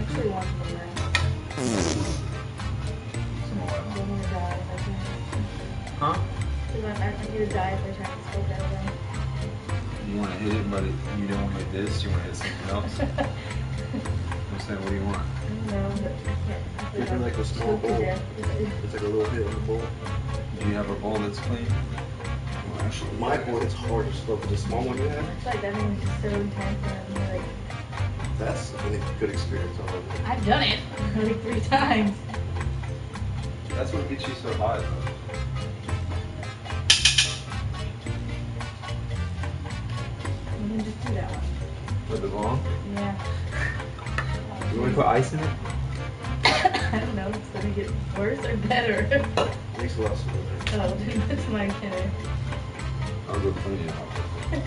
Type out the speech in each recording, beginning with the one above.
actually want them now. I'm going to die if I can't. Huh? Because I'm going to die if I try to scope at them. You want to hit it, but you don't want to hit this. You want to hit something else. I'm saying, what do you want? I don't know, but I can't. Give me like a small bowl. It's like a little hit in the bowl. Do you have a bowl that's clean? Well, actually, my bowl is hard to slow, but the small one you have? It's like that thing is so intense and I'm like... That's a good experience. I love it. I've done it like 3 times. That's what gets you so high, though. You can just do that one. With the ball? Yeah. You want to put ice in it? I don't know, it's gonna get worse or better. Makes a lot of sense. Oh, that's my kidder. I'll go clean it up.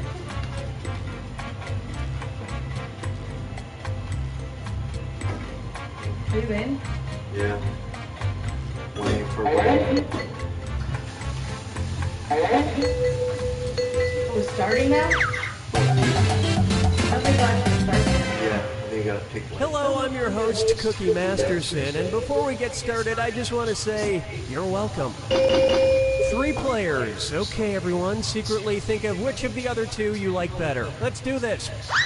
Are you in? Yeah. Waiting for rain. Oh, we're starting now? Oh my gosh, we're starting now. Yeah, I think you gotta take one. Hello, I'm your host, Cookie Masterson, and before we get started, I just want to say, you're welcome. 3 players. Okay, everyone, secretly think of which of the other 2 you like better. Let's do this.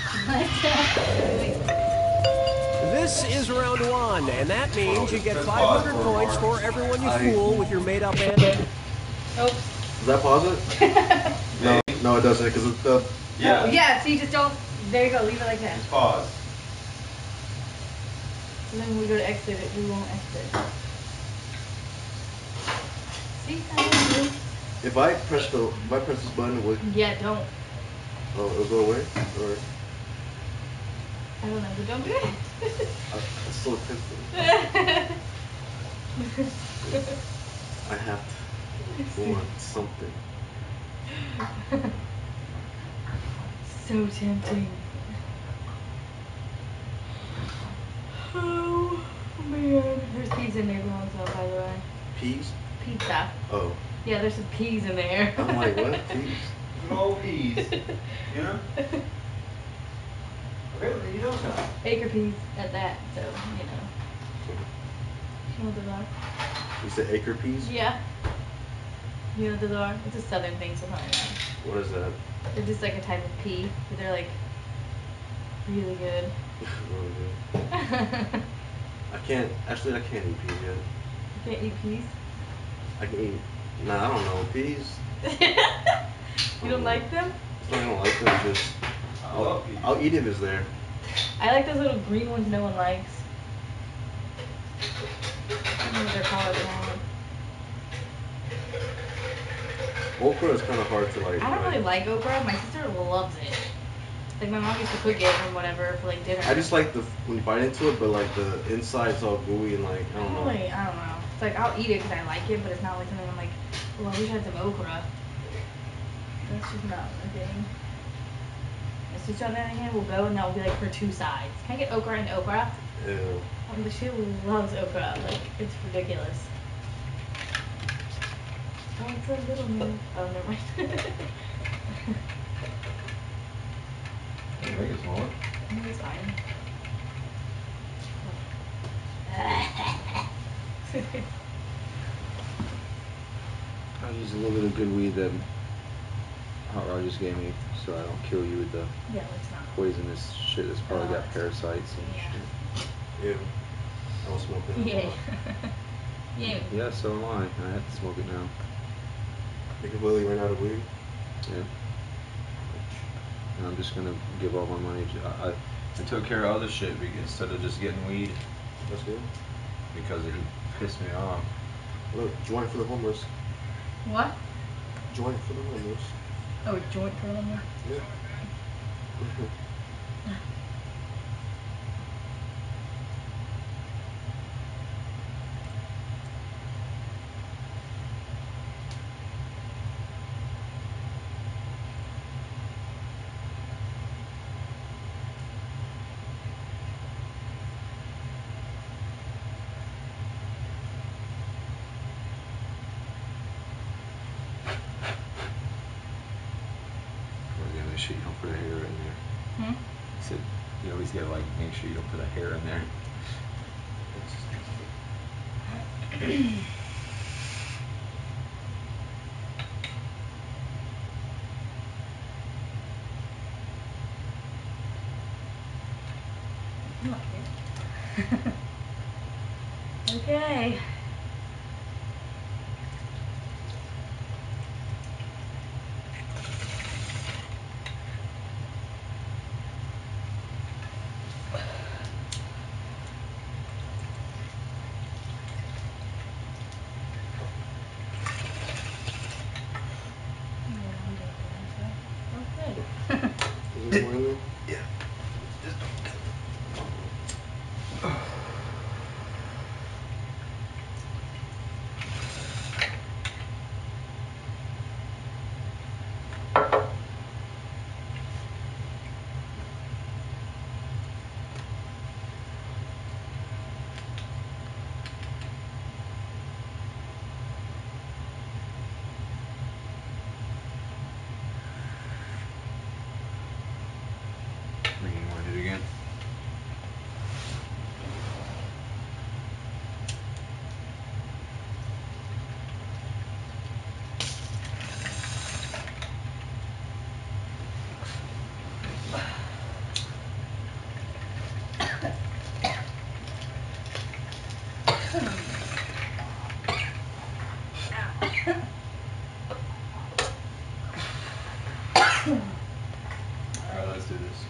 This is round 1, and that means you get 500 points for everyone you fool with your made-up answer. Oh. Does that pause it? No, it doesn't, because it's the... Yeah. Oh, yeah, so you just don't... There you go, leave it like that. Just pause. And then when we go to exit it, we won't exit. See, I know you. If I press this button, would... Yeah, don't. Oh, it'll go away? Or... I don't know, but don't do it. It's still tempting. I have to want something. So tempting. Oh man. There's peas in there going so, by the way. Peas? Pizza. Oh. Yeah, there's some peas in there. I'm like, what? Peas? No peas. You know? Okay, you don't know. Acre peas at that, so, you know. You know what those are? You said acre peas? Yeah. You know what those are? It's a southern thing, so probably not. What is that? They're just like a type of pea, but they're like really good. I can't eat peas yet. You can't eat peas? I can eat, I don't know, peas. You don't like them? It's not I don't like them, just, I'll eat it if it's there. I like those little green ones no one likes. I don't know what they're called. Okra is kind of hard to like. I don't really like okra. My sister loves it. Like my mom used to cook it or whatever for like dinner. I just like when you bite into it, but like the inside's all gooey and like I don't know. I don't know. It's like I'll eat it because I like it, but it's not like something I'm like, well, I wish I had some okra. That's just not my thing. My sister on the other hand will go and that will be like her 2 sides. Can I get okra and okra? Ew. But she loves okra. Like it's ridiculous. Oh, it's a little move. Oh, never mind. Can you make it smaller? It's fine. I'll use a little bit of good weed that Hot Rod just gave me so I don't kill you with the Yeah, let's not. poisonous shit that's probably got parasites and shit. Ew. I don't smoke that. Yay. Yay. Yeah, so am I. I have to smoke it now. You completely ran out of weed? Yeah. And I'm just gonna give all my money to, I took care of other shit instead of just getting weed That's good. because it pissed me off. Look, joint for the homeless. What? Joint for the homeless. Oh, a joint for them? Yeah. Make sure you don't put a hair in there. Hmm? I said, you always gotta like make sure you don't put a hair in there. I'm not here. Okay. Is there more in there? Yeah. You want to hit again? Alright, let's do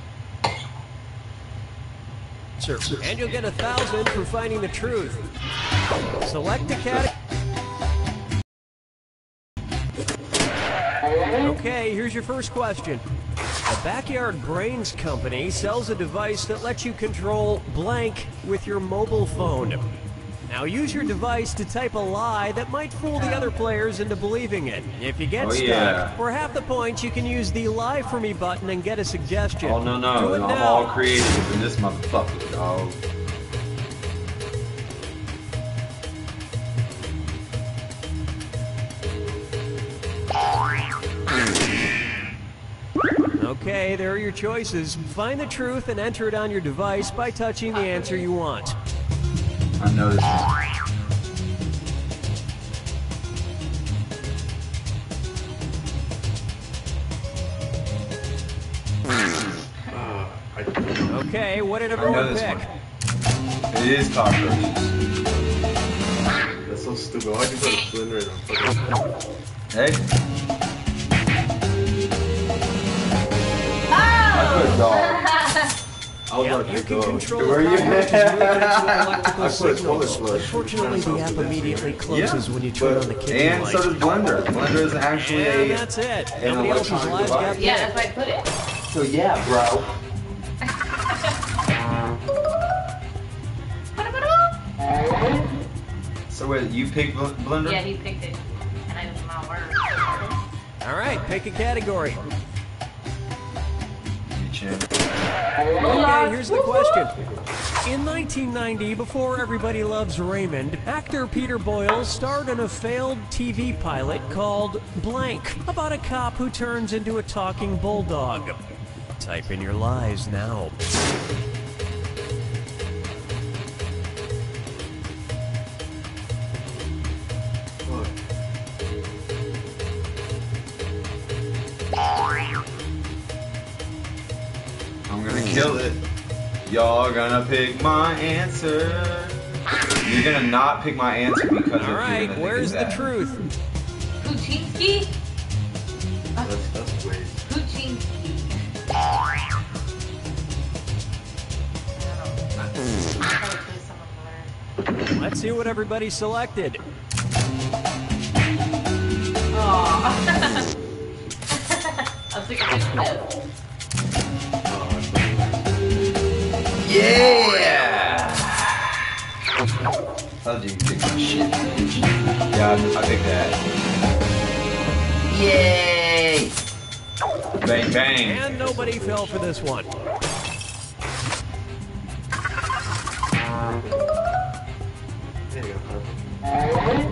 this. And you'll get 1,000 for finding the truth. Select a category. Okay, here's your first question. The Backyard Brains Company sells a device that lets you control blank with your mobile phone. Now use your device to type a lie that might fool the other players into believing it. If you get stuck, for half the points, you can use the Lie For Me button and get a suggestion. Oh, no. Do it I'm now. all creative in this motherfucker, dog. Okay, there are your choices. Find the truth and enter it on your device by touching the answer you want. I know this one. Okay, what did I know everyone this pick? one. It is cockroaches. That's so stupid. Why'd you put a blender in a fucking... Hey? I put dog. I was Yep, like, you can dog. control Where the you cockroaches at? movement into electrical I put signals. toilet flush. Unfortunately, the app immediately closes when you turn on the kitchen And light. so does Blender. Blender is actually And a... that's it. an Nobody else's electronic lives got device. picked. Yeah, that's why I put it. So yeah, bro. So wait, you picked Blender? Yeah, he picked it. And I was my word. All right, pick a category. You champ. Okay, here's the question. In 1990, before Everybody Loves Raymond, actor Peter Boyle starred in a failed TV pilot called Blank, about a cop who turns into a talking bulldog. Type in your lies now. I'm gonna kill it. Y'all gonna pick my answer. You're gonna not pick my answer because All right, where's the truth? Puchinsky? That's ways. Puchinsky. Let's see what everybody selected. Aww. I was thinking Yeah! Told you pick my shit, bitch. Yeah, I picked that. Yay! Bang bang. And nobody fell for this one. There you go.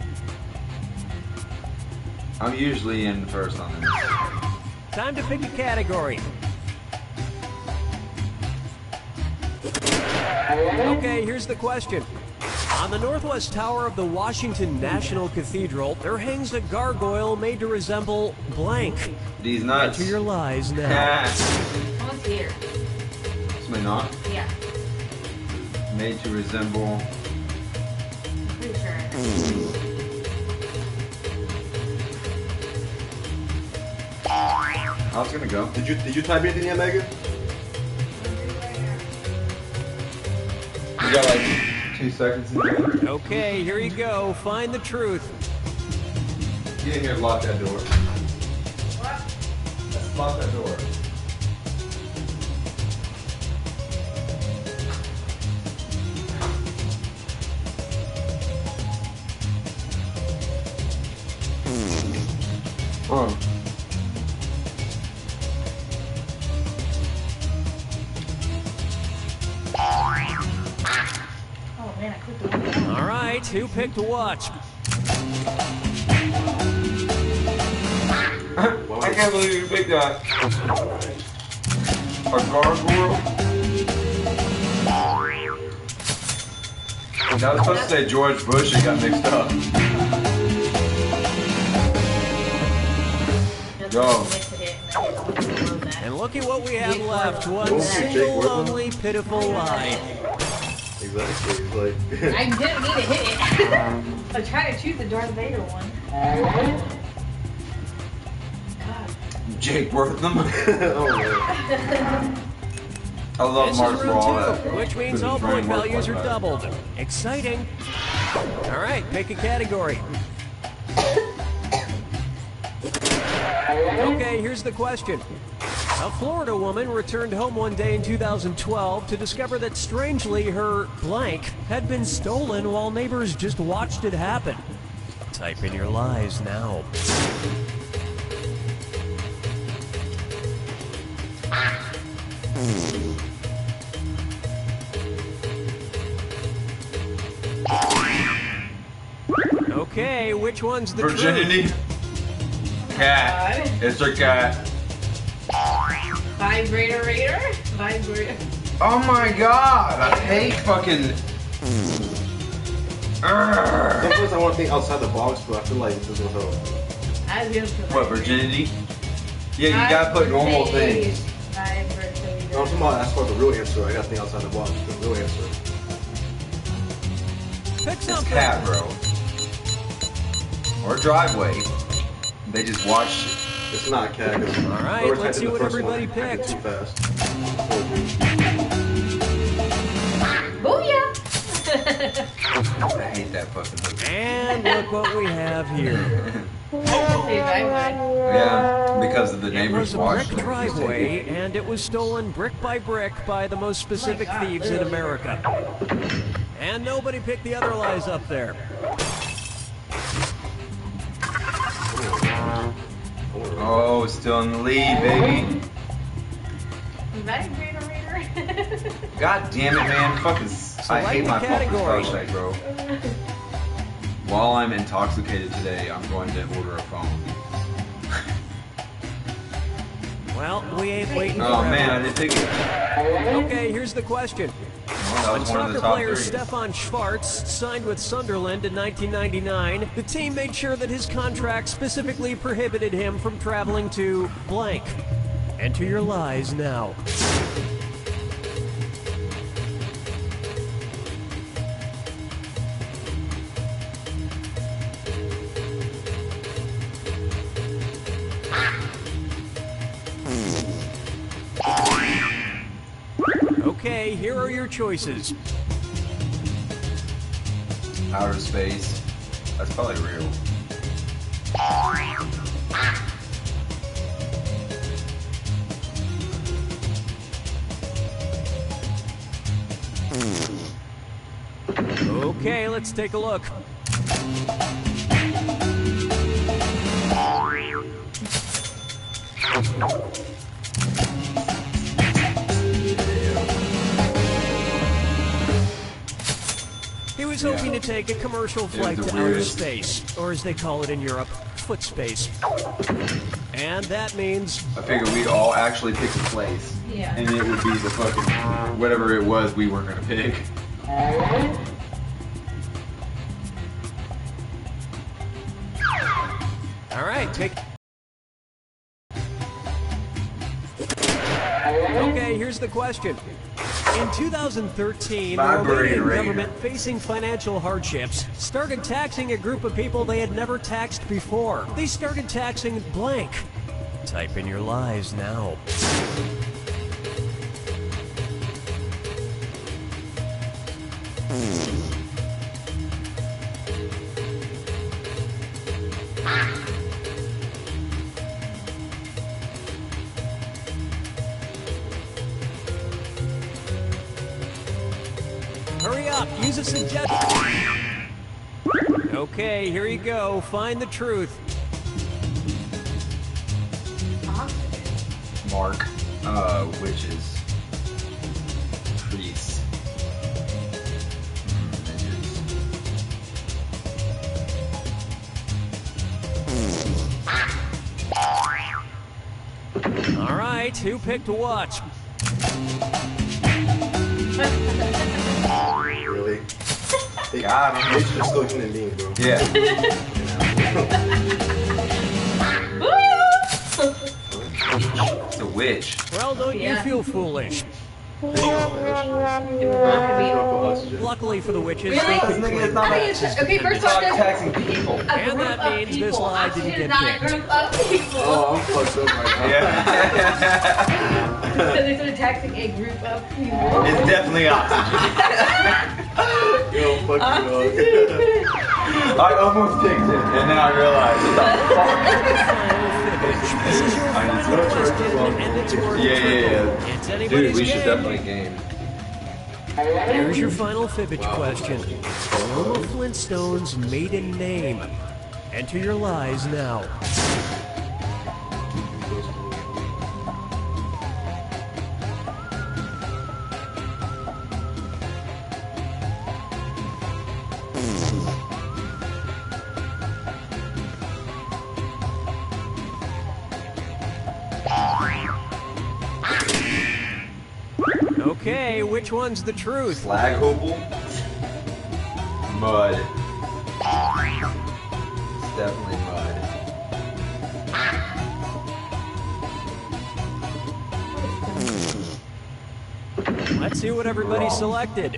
I'm usually in first on this. Time to pick a category. Okay, here's the question. On the northwest tower of the Washington National Cathedral, there hangs a gargoyle made to resemble blank. These nuts. Enter your lies now. Yeah. Someone's here. Somebody not? Yeah. Made to resemble. Pretty sure. How's it gonna go? Did you type anything yet, Megan? You got like 2 seconds in there. Okay, here you go. Find the truth. Get in here, lock that door. What? Let's lock that door. Oh. Oh man, I clicked the one. All right, who picked watch? I can't believe you picked that. A gargoyle? That was supposed to say George Bush and got mixed up. Go. And look at what we have left. One Don't you single, take one? lonely, pitiful lie. Exactly. Like. I didn't mean to hit it. I was trying to choose the Darth Vader one. God. Jake Wortham. Oh man. I love This Mark is for room all that. 2, which means Because all his brain point works values like are that. doubled. Exciting. All right, pick a category. Okay, here's the question. A Florida woman returned home one day in 2012 to discover that strangely her blank had been stolen while neighbors just watched it happen. Type in your lies now. Okay, which one's the Virginity. truth? Cat. It's a cat. Vibrator Raider? Vibrator. Oh my god! I hate fucking. Urgh. Sometimes I want to think outside the box, but I feel like this will help. I was gonna put What, virginity? Yeah, you gotta put normal things. Vibrator. No, I'm talking about as far as the real answer. I gotta think outside the box. The real answer. Pick It's something. cat, bro. Or driveway. They just watch. It's not a cat. All right, let's see what everybody picked. Too fast. Booyah! I hate that fucking hook. And look what we have here. Yeah, because of the It neighbors was a watching. brick driveway, and it was stolen brick by brick by the most specific God, thieves in America. And nobody picked the other lies up there. Oh, still in the lead, baby. Vibrator Raider? God damn it, man. Fucking. I hate my fucking category. flashlight, bro. While I'm intoxicated today, I'm going to order a phone. Well, we ain't waiting Oh forever. man, I didn't pick it. Okay, here's the question. Well, that When was one of soccer the top player three. Stefan Schwarz signed with Sunderland in 1999, the team made sure that his contract specifically prohibited him from traveling to blank. Enter your lies now. Okay, here are your choices. Outer space. That's probably real. Okay, let's take a look. He was hoping to take a commercial flight the to outer weirdest. space, or as they call it in Europe, foot space. And that means I figured we'd all actually pick a place. Yeah. And it would be the fucking whatever it was we weren't gonna pick. all right, take. Okay, here's the question. In 2013, the Vibrating Romanian radio. government, facing financial hardships, started taxing a group of people they had never taxed before. They started taxing blank. Type in your lies now. Hurry up, use a suggestion. Okay, here you go. Find the truth. Mark. Witches. Priests. All right, who picked what? Really? Got him. It's just still human beings, bro. Yeah. It's a witch. Well, don't you Yeah. feel foolish. Luckily for the witches, Really? they could Nigga, it's claim not I mean, like it's okay, first it's off, not there's taxing people. a And group that of means this people. lie didn't Oxygen get is not a picked. group of people. Oh, I'm fucked up right now. Yeah. So they started taxing a group of people. It's definitely oxygen. Yo, fuck you, dog. I almost picked it, and then I realized, what the fuck? This is your I need final to- question, and it's worth Yeah, triple. yeah. It's anybody's Dude, we should game. definitely game. Here's your final fibbage question. Wilma Flintstone's maiden name. Enter your lies now. Okay, which one's the truth? Slag Hopel. Mud. It's definitely mud. Let's see what everybody selected.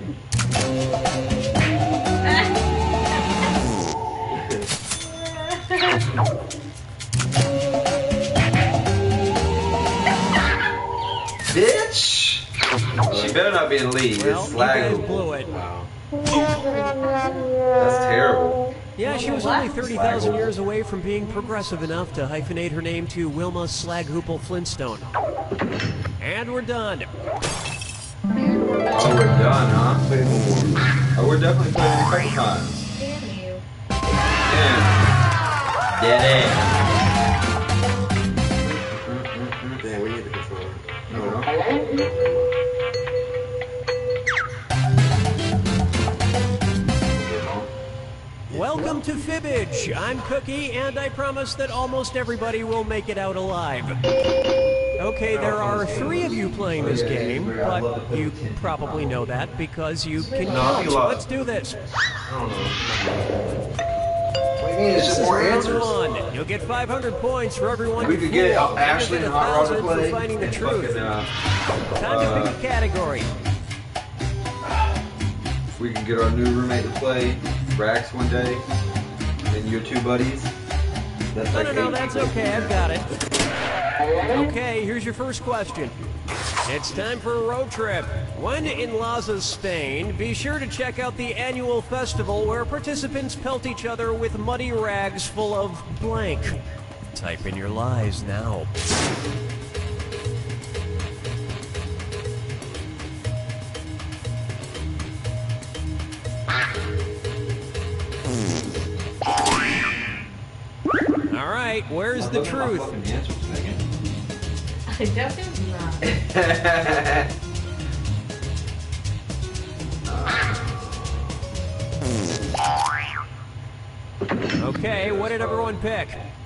Bitch! She better not be in the lead. Well, It's you Slag guys Hopel. blew it. Wow. That's terrible. Yeah, she was only 30,000 years away from being progressive enough to hyphenate her name to Wilma Slaghoople Flintstone. And we're done. Oh, we're done, huh? Play one more. Oh, we're definitely playing it a couple times. Damn you. Damn. Dead Damn, we need the controller. end. Welcome to Fibbage. I'm Cookie, and I promise that almost everybody will make it out alive. Okay, there are 3 of you playing this game, but you probably know that because you can count. Let's do this. What do you mean? It's This just is more round answers. 1. You'll get 500 points for everyone. We you could get fool. Ashley You'll and get Hot Rod to 1,000 play. for finding the and truth. fucking, Time to pick a category. we can get our new roommate to play Brax one day, and your 2 buddies. That's No, like no, 8 that's people. okay. I've got it. Okay, here's your first question. It's time for a road trip. When in Laza, Spain, be sure to check out the annual festival where participants pelt each other with muddy rags full of blank. Type in your lies now. All right, where's the truth? Fucking answers, Megan. I definitely not. Okay, what did everyone pick?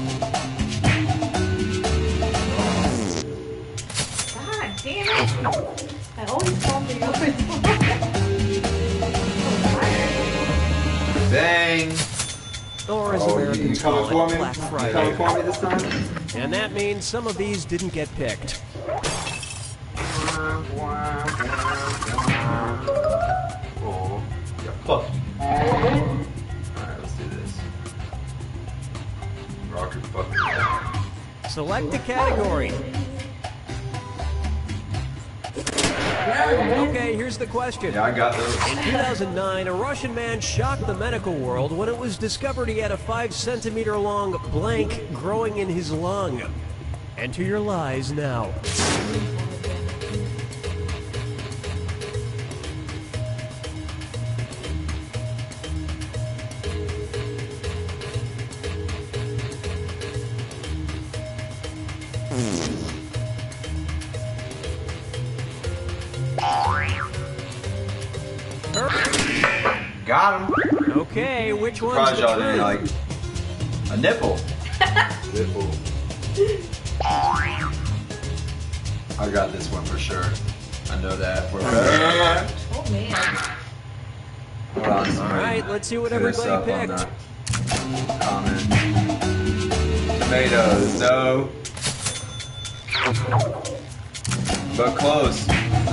God damn it! I always fall for you. Bang! Or as Oh, Americans you coming call for it, me? Black You Friday. coming for me this time? And that means some of these didn't get picked. Oh. Yeah, fuck you. Alright, let's do this. Rock your fucking roll. Select a category. Okay, here's the question. Yeah, I got those. In 2009, a Russian man shocked the medical world when it was discovered he had a 5-centimeter long blank growing in his lung. Enter your lies now. Got him. Okay, which one's Surprised the y'all didn't like truth? a nipple. Nipple. I got this one for sure. I know that for a fact. Oh man. Hold on, somebody. Alright, let's see what Hit us everybody up on picked. the comment. Tomatoes, no. But close.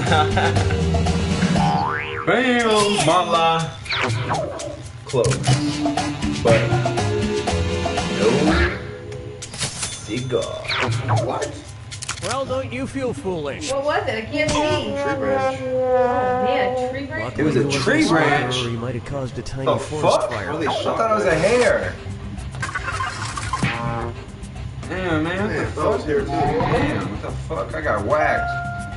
Bam! Mala. Close. But no cigar. What? Well, don't you feel foolish. What was it? I can't see. Tree branch. Oh man, tree branch. It was a Luckily, tree wasn't a branch. fire, or he might have caused a tiny The forest fuck? fire. Really I shocked. thought it was a hair. Damn, man. Man, What the that was fuck? here too. Damn, what the fuck? I got whacked.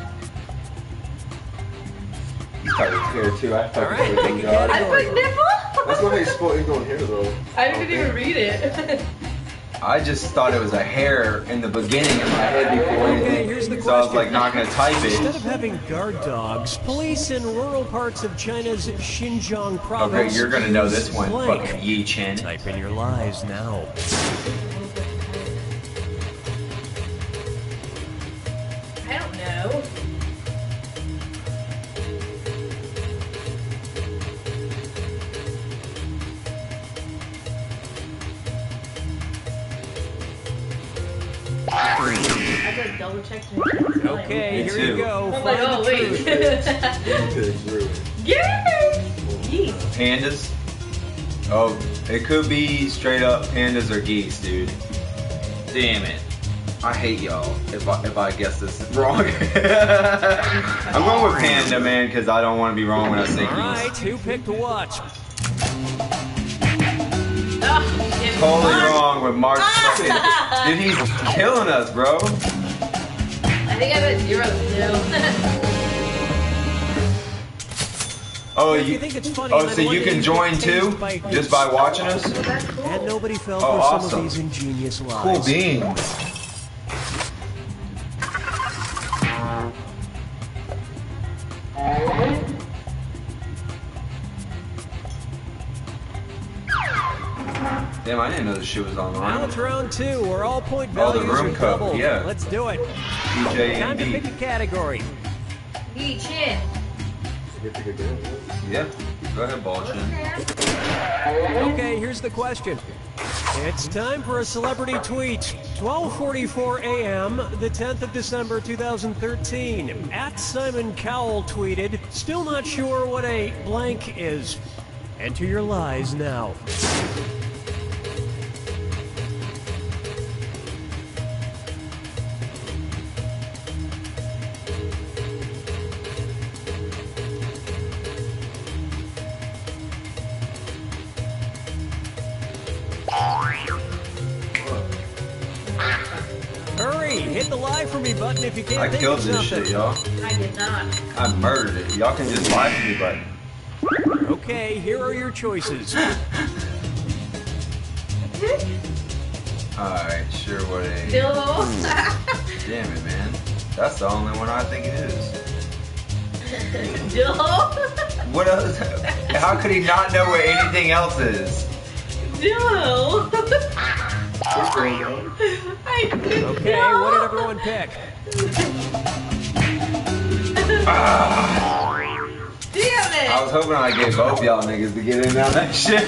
You started hair too. I fucking Alright, everything, pick a dog. I category. put nipple. That's not how you spell ink on here though. I didn't even read it. I just thought it was a hair in the beginning of my head before Okay, anything. here's the So I was question. like not gonna type Instead it. of having guard dogs, police in rural parts of China's Xinjiang Okay, province you're gonna know use this one. blank. Fucking Yi Chen. Type in your lies now. I don't know. I had to like double check to make sure it's right. Okay, Me here you too. go. I'm like, Find oh the wait. truth. Yay! Yeet. Pandas. Oh, it could be straight up pandas or geese, dude. Damn it. I hate y'all if I guess this is wrong. I'm going with panda, man, because I don't want to be wrong when I say Alright, geese. who picked what? Oh, shit. Totally Mark. wrong with Mark. Dude, he's killing us, bro. I think I'm at 0 still. Oh, If you you. think it's funny, Oh, then so you wouldn't can it join be too, tased just by watching us. Well, that's cool. And nobody fell Oh, for some awesome. of these ingenious lies. Cool beans. Damn, I didn't know this shit was Now online. it's round 2, where all point Oh, the values room are code, doubled. yeah. Let's do it. DJ Time and to D. pick a category. Yi Chen. You pick again. Yeah, go ahead, ball chin. Okay, here's the question. It's time for a celebrity tweet. 12:44 a.m., the 10th of December 2013. At Simon Cowell tweeted, "Still not sure what a blank is." Enter your lies now. Hurry, hit the lie for me button if you can't I think killed of this something. shit, y'all. I did not. I murdered it. Y'all can just lie to me, but Okay, here are your choices. alright, sure, what a. Dillo. Damn it, man. That's the only one I think it is. Dillo. What else? How could he not know what anything else is? Dillo. Okay, what did everyone pick? Damn it! I was hoping I'd get both y'all niggas to get in on that shit.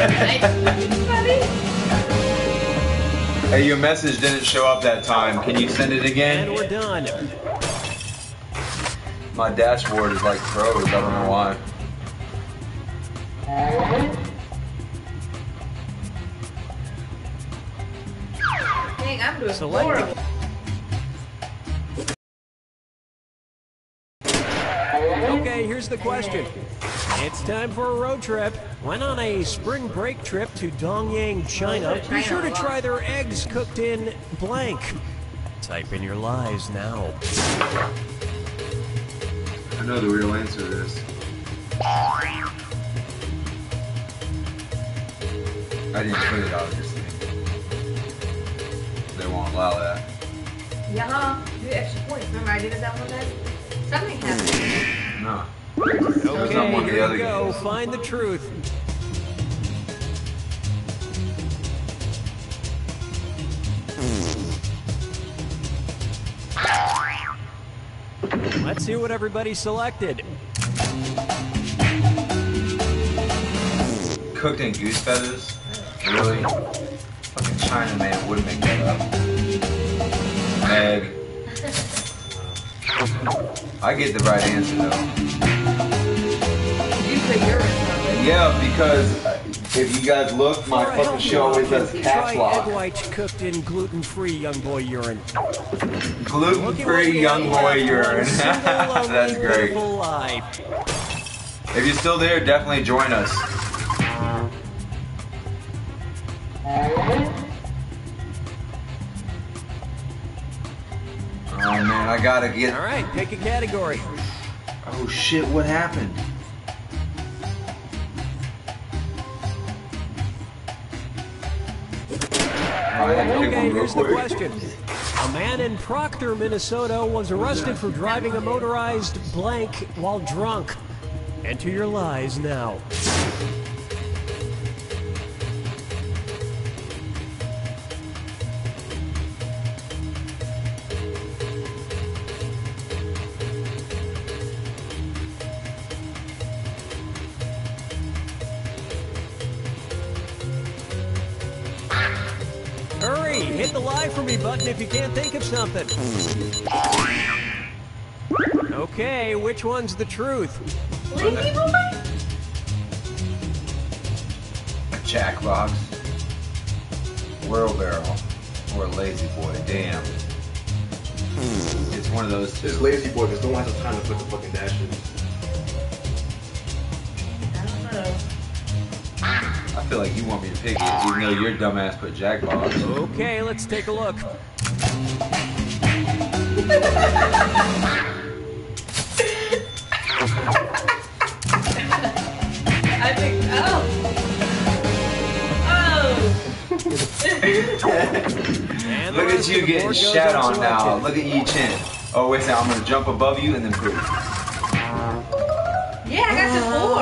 Hey, your message didn't show up that time. Can you send it And again? we're done. My dashboard is like froze. I don't know why. Dang, I'm doing Select horrible. Okay, here's the question. It's time for a road trip. Went on a spring break trip to Dongyang, China. Be sure to try their eggs cooked in blank. Type in your lies now. I know the real answer to this. I didn't put it, obviously. They won't allow that. Yeah, do extra points. Remember I did it that one day? Something happened. No. That was not Okay, one of the here other we go. games. Find the truth. Let's see what everybody selected. Cooked in goose feathers? Really? Fucking China man wouldn't make that up. Egg. I get the right answer though. You put yours on. Yeah, because if you guys look, my For a fucking healthy show always option, has caps try egg lock. whites cooked in gluten-free young boy urine. Look at what Gluten-free we young have boy left. urine. One single, lonely, That's great. pitiful lie. If you're still there, definitely join us. Oh man, I gotta get. All right, pick a category. Oh shit, what happened? I had to pick Okay, one real here's the quick. question. A man in Proctor, Minnesota was arrested for driving a motorized blank while drunk. Enter your lies now. Hurry, hit the lie for me button if you can't think of something. Okay, which one's the truth? Lazy boy? A Jackbox, wheelbarrow, or a lazy boy. Damn. It's one of those It's two. lazy boy because no one has the time to put the fucking dash in. I don't know. I feel like you want me to pick it, even though your dumbass put Jackbox. Okay, let's take a look. I think. Oh. And the Look rest at of you the getting board goes shat on unselected. now. Look at you chin. Oh wait a second, I'm gonna jump above you and then poop. Yeah, I got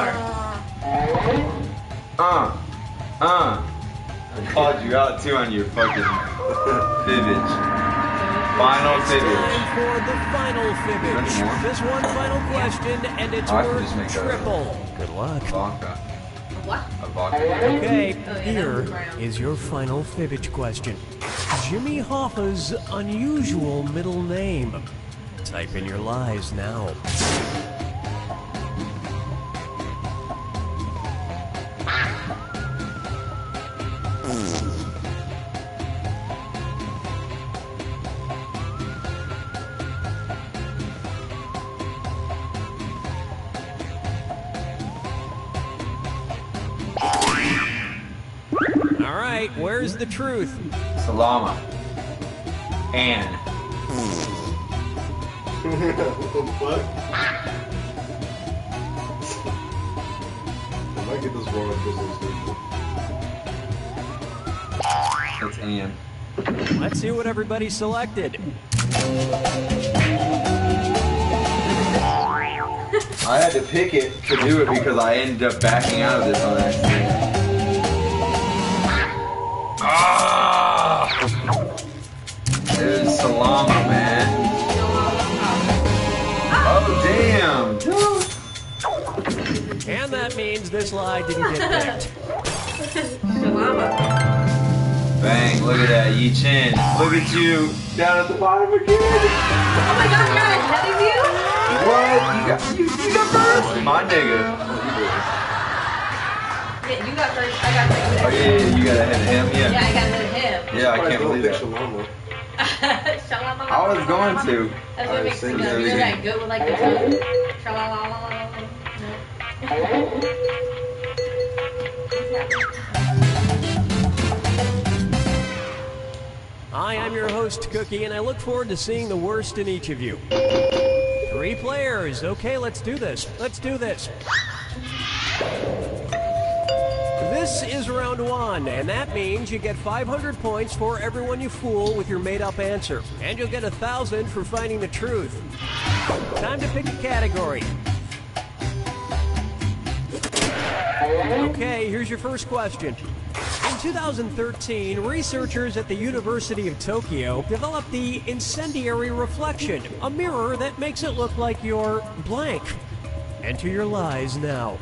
I called you out too on your fucking fibbage. Final Time fibbage. for the final fibbage. That's more. This one final question, and it's I can worth just make that up. triple. Good luck. Vodka. four. What? A vodka. Okay, Oh, yeah, that here was brown. is your final fibbage question. Jimmy Hoffa's unusual middle name. Type in your lies now. All right, where's the truth? Salama. Ann. What the fuck? If I get this wrong, I'm just so stupid. It's Ann. Let's see what everybody selected. I had to pick it to do it because I ended up backing out of this on accident. Ah! Dude, Salama, man. Oh, damn. And that means this lie didn't get picked. Shalama. Bang, look at that, Yi Chen. Look at you, down at the bottom again. Oh my god, you're ahead of you? What? You got first? My nigga. Yeah, you got first, I got second. Oh, yeah, you got ahead of him, Yeah, yeah. I got ahead of him. Yeah, I can't believe that. Shalama. Shalama. I was going to. That's what makes Alright, sense. sing You're it. that good with like the tongue. Shalala. Hi, I'm your host, Cookie, and I look forward to seeing the worst in each of you. 3 players. Okay, let's do this. Let's do this. This is round 1, and that means you get 500 points for everyone you fool with your made-up answer. And you'll get 1,000 for finding the truth. Time to pick a category. Okay, here's your first question. In 2013, researchers at the University of Tokyo developed the incendiary reflection, a mirror that makes it look like you're blank. Enter your lies now.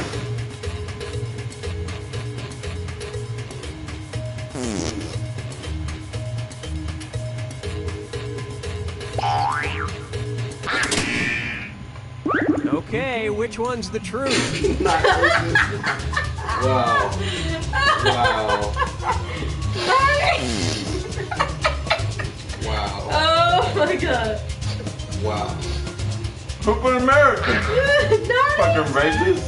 Okay, which one's the truth? Wow. Wow. Wow. Oh my god. Wow. Who put American? Fucking racist.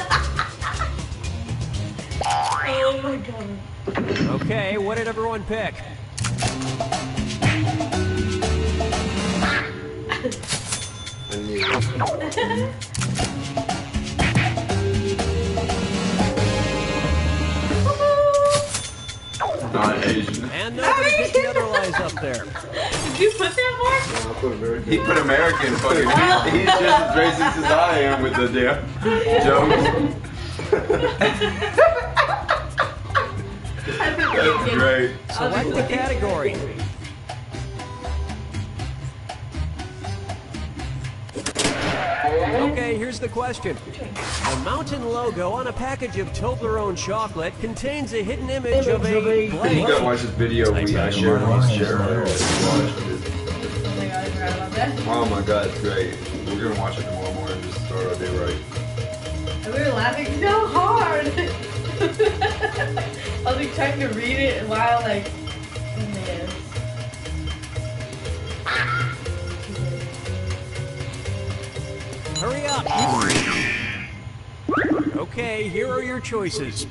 Oh my god. Okay, what did everyone pick? I knew it. Not Asian. And nobody picked the other lies up there. Did you put that, Mark? I put American. He put American fucking. He's just as racist as I am with the damn jokes. That's great. Select the category. Okay, here's the question. The mountain logo on a package of Toblerone chocolate contains a hidden image of a You gotta blank. watch this video I shared on Instagram. Oh my god, I forgot about that. Oh my god, it's great. We're gonna watch it tomorrow morning and just start our day right. And we were laughing so hard. I was like trying to read it while like, oh man. Hurry up. Okay, here are your choices.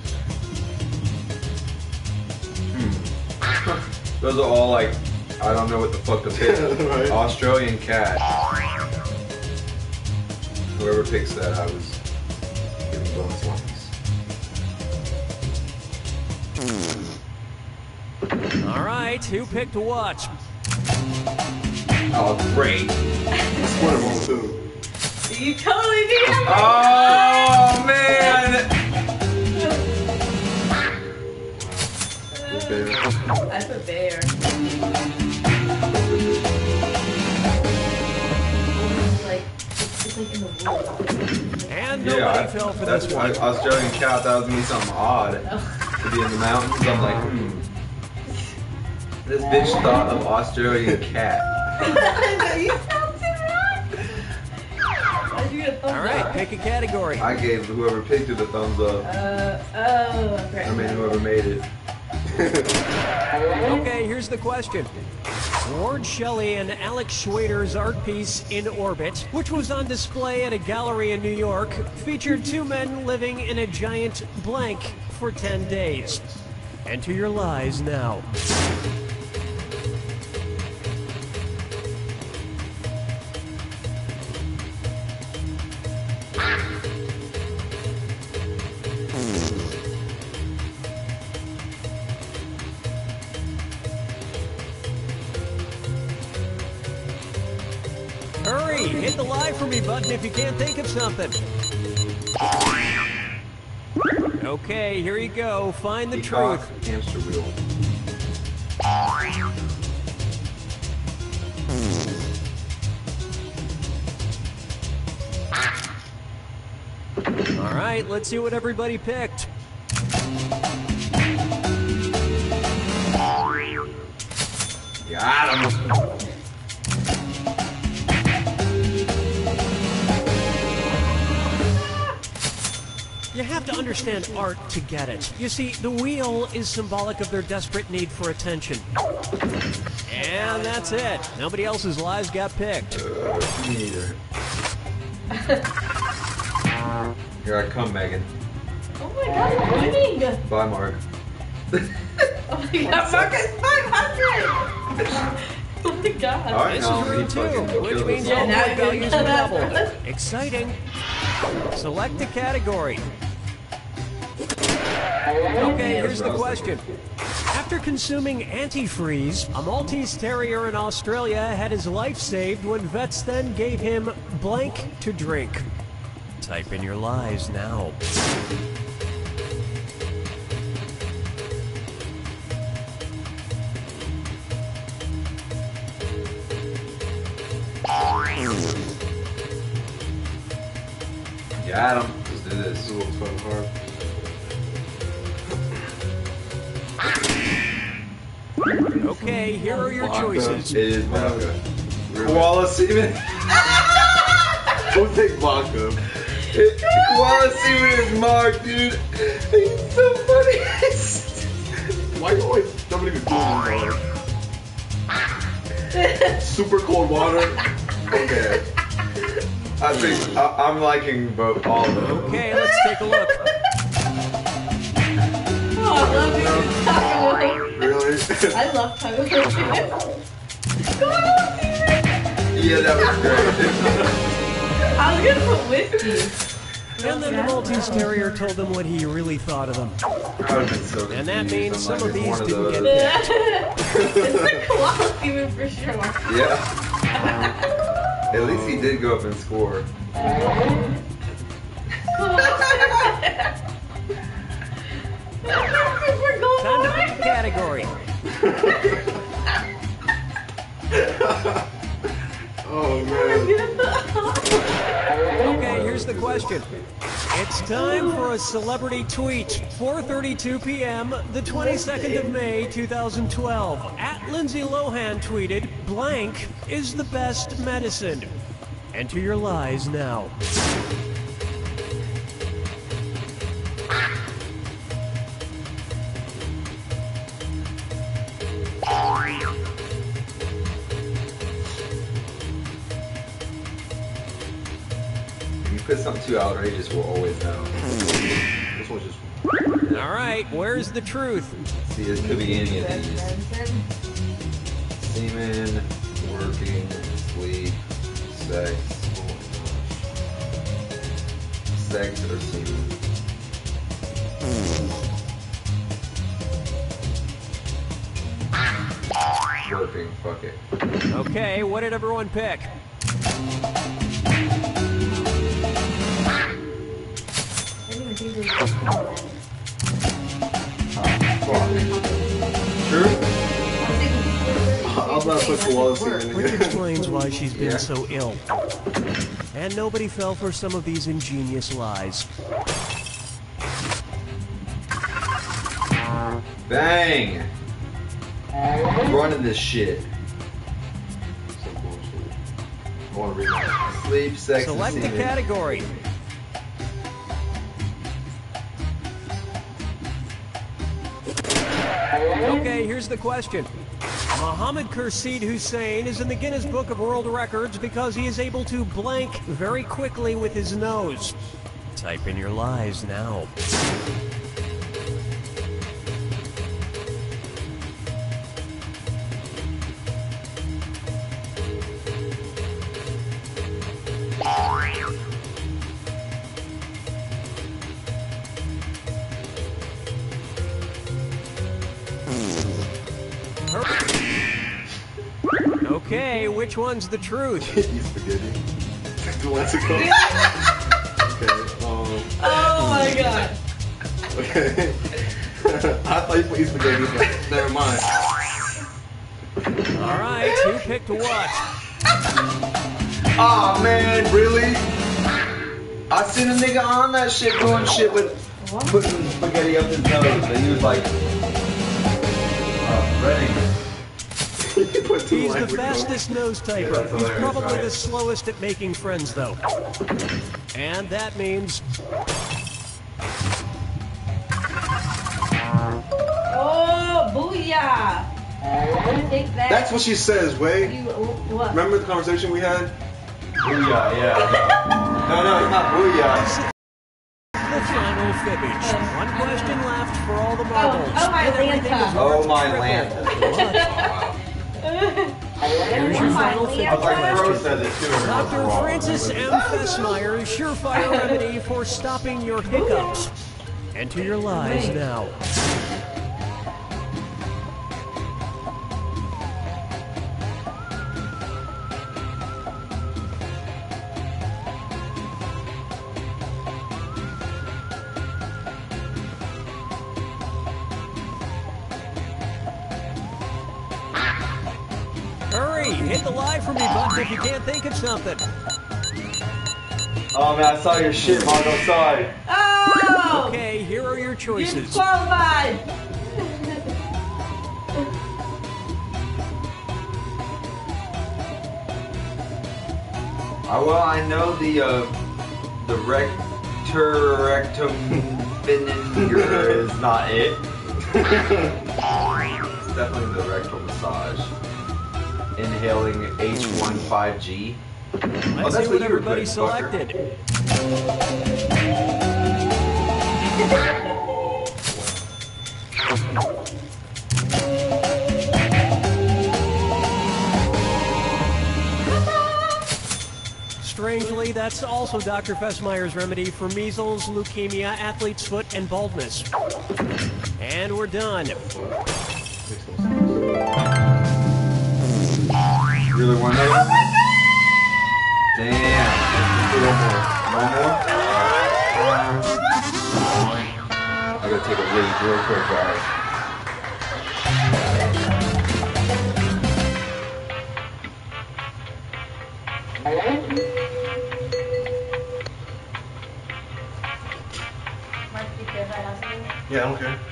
Those are all like, I don't know what the fuck to pick. Right. Australian cat. Whoever picks that, I was giving bonus ones. All right, who picked what? Oh, great. That's what it won't do. You totally did. Oh, man. Okay. I put bear. It's like in the woods. And nobody fell for that's this one. Australian cat. That was gonna be something odd to be in the mountains. I'm like, This bitch thought of Australian cat. You sound too wrong. Why'd you get a thumbs All right, up? pick a category. I gave whoever picked it a thumbs up. Okay. I mean, whoever made it. Okay, here's the question. Ward Shelley and Alex Schwader's art piece In Orbit, which was on display at a gallery in New York, featured 2 men living in a giant blank for 10 days. Enter your lies now. Hurry! Hit the lie for me button if you can't think of something. Okay, here you go. Find the truth. Peacock, hamster wheel. All right, let's see what everybody picked. Got him. You have to understand art to get it. You see, the wheel is symbolic of their desperate need for attention. And that's it. Nobody else's lies got picked. Me neither. Here I come, Megan. Oh my god, you're winning! Bye, Mark. Oh my god, Marcus, 500! Oh my god. All right, This now is round he fucking 2, which killed means us all all. now point you're values gonna are have doubled. that. Exciting. Select a category. Okay, here's the question. After consuming antifreeze, a Maltese Terrier in Australia had his life saved when vets then gave him blank to drink. Type in your lies now. Got him. Let's do This this. is what's fucking hard. Okay, here are your Vodka. choices. It is vodka. Koala semen. Don't take vodka. Koala semen is Mark, dude. He's so funny. Why you always somebody be cool Super cold water. Okay. I think I'm liking both all of them. Okay, let's take a look. Oh, I love you. Taco. Really? I love taco. Go on, Steven. Yeah, that was great. I was gonna put whiskey. And then the Maltese Terrier told them what he really thought of them. I would have been so And that confused. means I'm some like, of it's these one didn't get those. picked. It's the koala Steven for sure. Yeah. At least he did go up and score. Time to pick a category. Oh man. Okay, here's the question. It's time for a celebrity tweet. 4:32 p.m., the 22nd of May, 2012. At Lindsay Lohan tweeted, "Blank is the best medicine." Enter your lies now. If you put something too outrageous, we'll always know. This one's just. All right, where's the truth? See, this could be any of these. Semen, working, sleep, sex. Oh my gosh. Sex or semen. Working, fuck it. Okay, what did everyone pick? True? I'm not put koala semen Which again. explains why she's been Yeah. so ill. And nobody fell for some of these ingenious lies. Bang! I'm running this shit. Some bullshit. I want to read that. Sleep, sex, Select and the semen. category. Okay, here's the question. Mohammed Khurshid Hussain is in the Guinness Book of World Records because he is able to blank very quickly with his nose. Type in your lies now. Okay, which one's the truth? Eat spaghetti. 2 months ago. Okay. Oh my god. Okay. I thought you put eat spaghetti, but never mind. right, who picked what? Aw, man, really? I seen a nigga on that shit doing shit with putting spaghetti up his nose, and he was like, ready. He's the fastest nose typer. He's probably the slowest at making friends, though. And that means... Oh, booyah! Take that. That's what she says, Way. You, what? Remember the conversation we had? Booyah, yeah. No, it's not booyah. The final fibbage. One question left for all the marbles. Oh, my And everything Lanta. is Oh, worth my triple. Lanta. Here's your final My fibbage Like Rose question. said it too. Dr. Francis M. Fessmeyer's surefire remedy for stopping your hiccups. Enter your lies now. Hurry, hit the lie for me button if you can't think of something. Oh man, I saw your shit, Margo. Sorry. Oh! Okay, here are your You're choices. disqualified! Well, I know the rectum finger is not it. It's definitely the rectal massage. Inhaling H15G. Let's that's see what what you were everybody putting, fucker. selected. Strangely, that's also Dr. Fessmeyer's remedy for measles, leukemia, athlete's foot, and baldness. And we're done. You really want to know? Damn. No more. I gotta take a leak real quick, guys. Yeah, I don't care.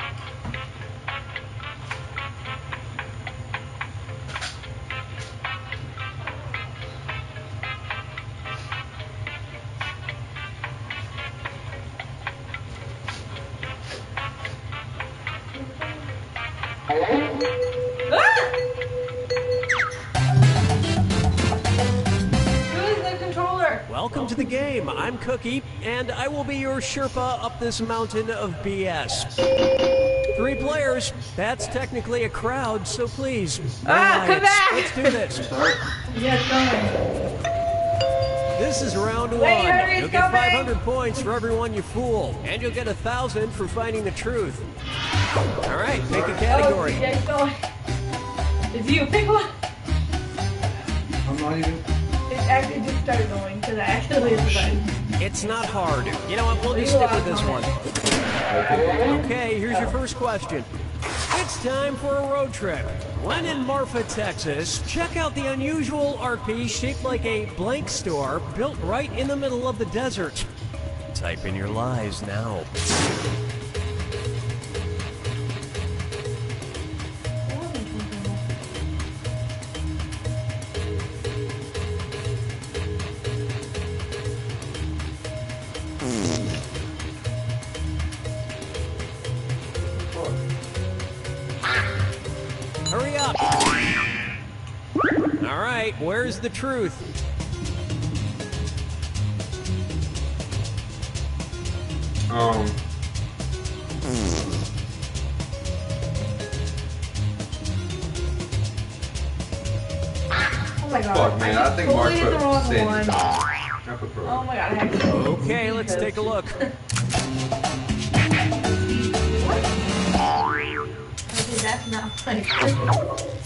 Welcome to the game. I'm Cookie, and I will be your Sherpa up this mountain of BS. 3 players. That's technically a crowd, so please. no come riots. back! Let's do this. Yes, going. This is round 1. Wait, hurry, You'll it's get coming. 500 points for everyone you fool, and you'll get 1,000 for finding the truth. All right, pick a category. Oh, yeah, going. It's you. Pick one. I'm not even. It just started going because I accidentally hit the button. It's not hard. You know what? We'll just stick with this one. Okay, here's your first question. It's time for a road trip. When in Marfa, Texas, check out the unusual art piece shaped like a blank store built right in the middle of the desert. Type in your lies now. Hurry up! All right, where's the truth? Oh my god. Fuck, man. I think Mark totally put did the wrong Sandy. one. I put Pro. Oh my god, I accidentally. Okay, let's take a look. Okay, that's not like.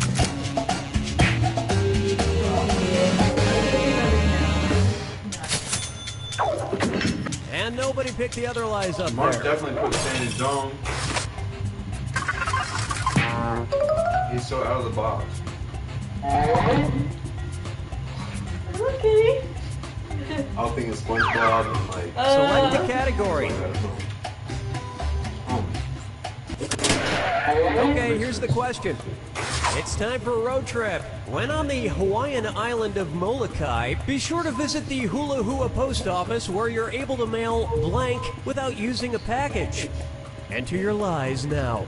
And nobody picked the other lies up Mark there. definitely put Sandy's dome. He's so out of the box. Okay. I was thinking SpongeBob and like. Select a category. Okay, here's the question. It's time for a road trip. When on the Hawaiian island of Molokai, be sure to visit the Hula Hua post office where you're able to mail blank without using a package. Enter your lies now.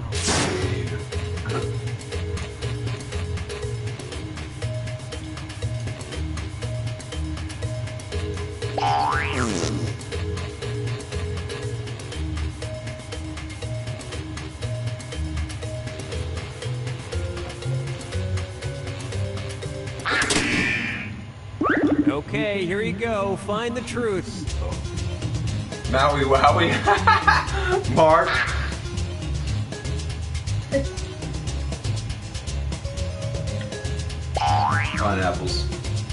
Okay, here you go. Find the truth. Maui Wowie. Mark. Pineapples.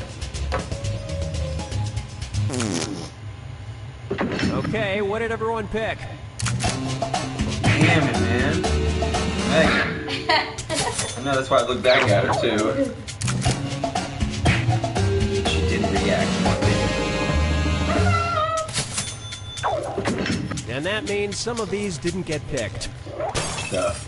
Okay, what did everyone pick? Damn it, man. Megan. I know, that's why I looked back at her, too. She didn't react. And that means some of these didn't get picked. Stuff.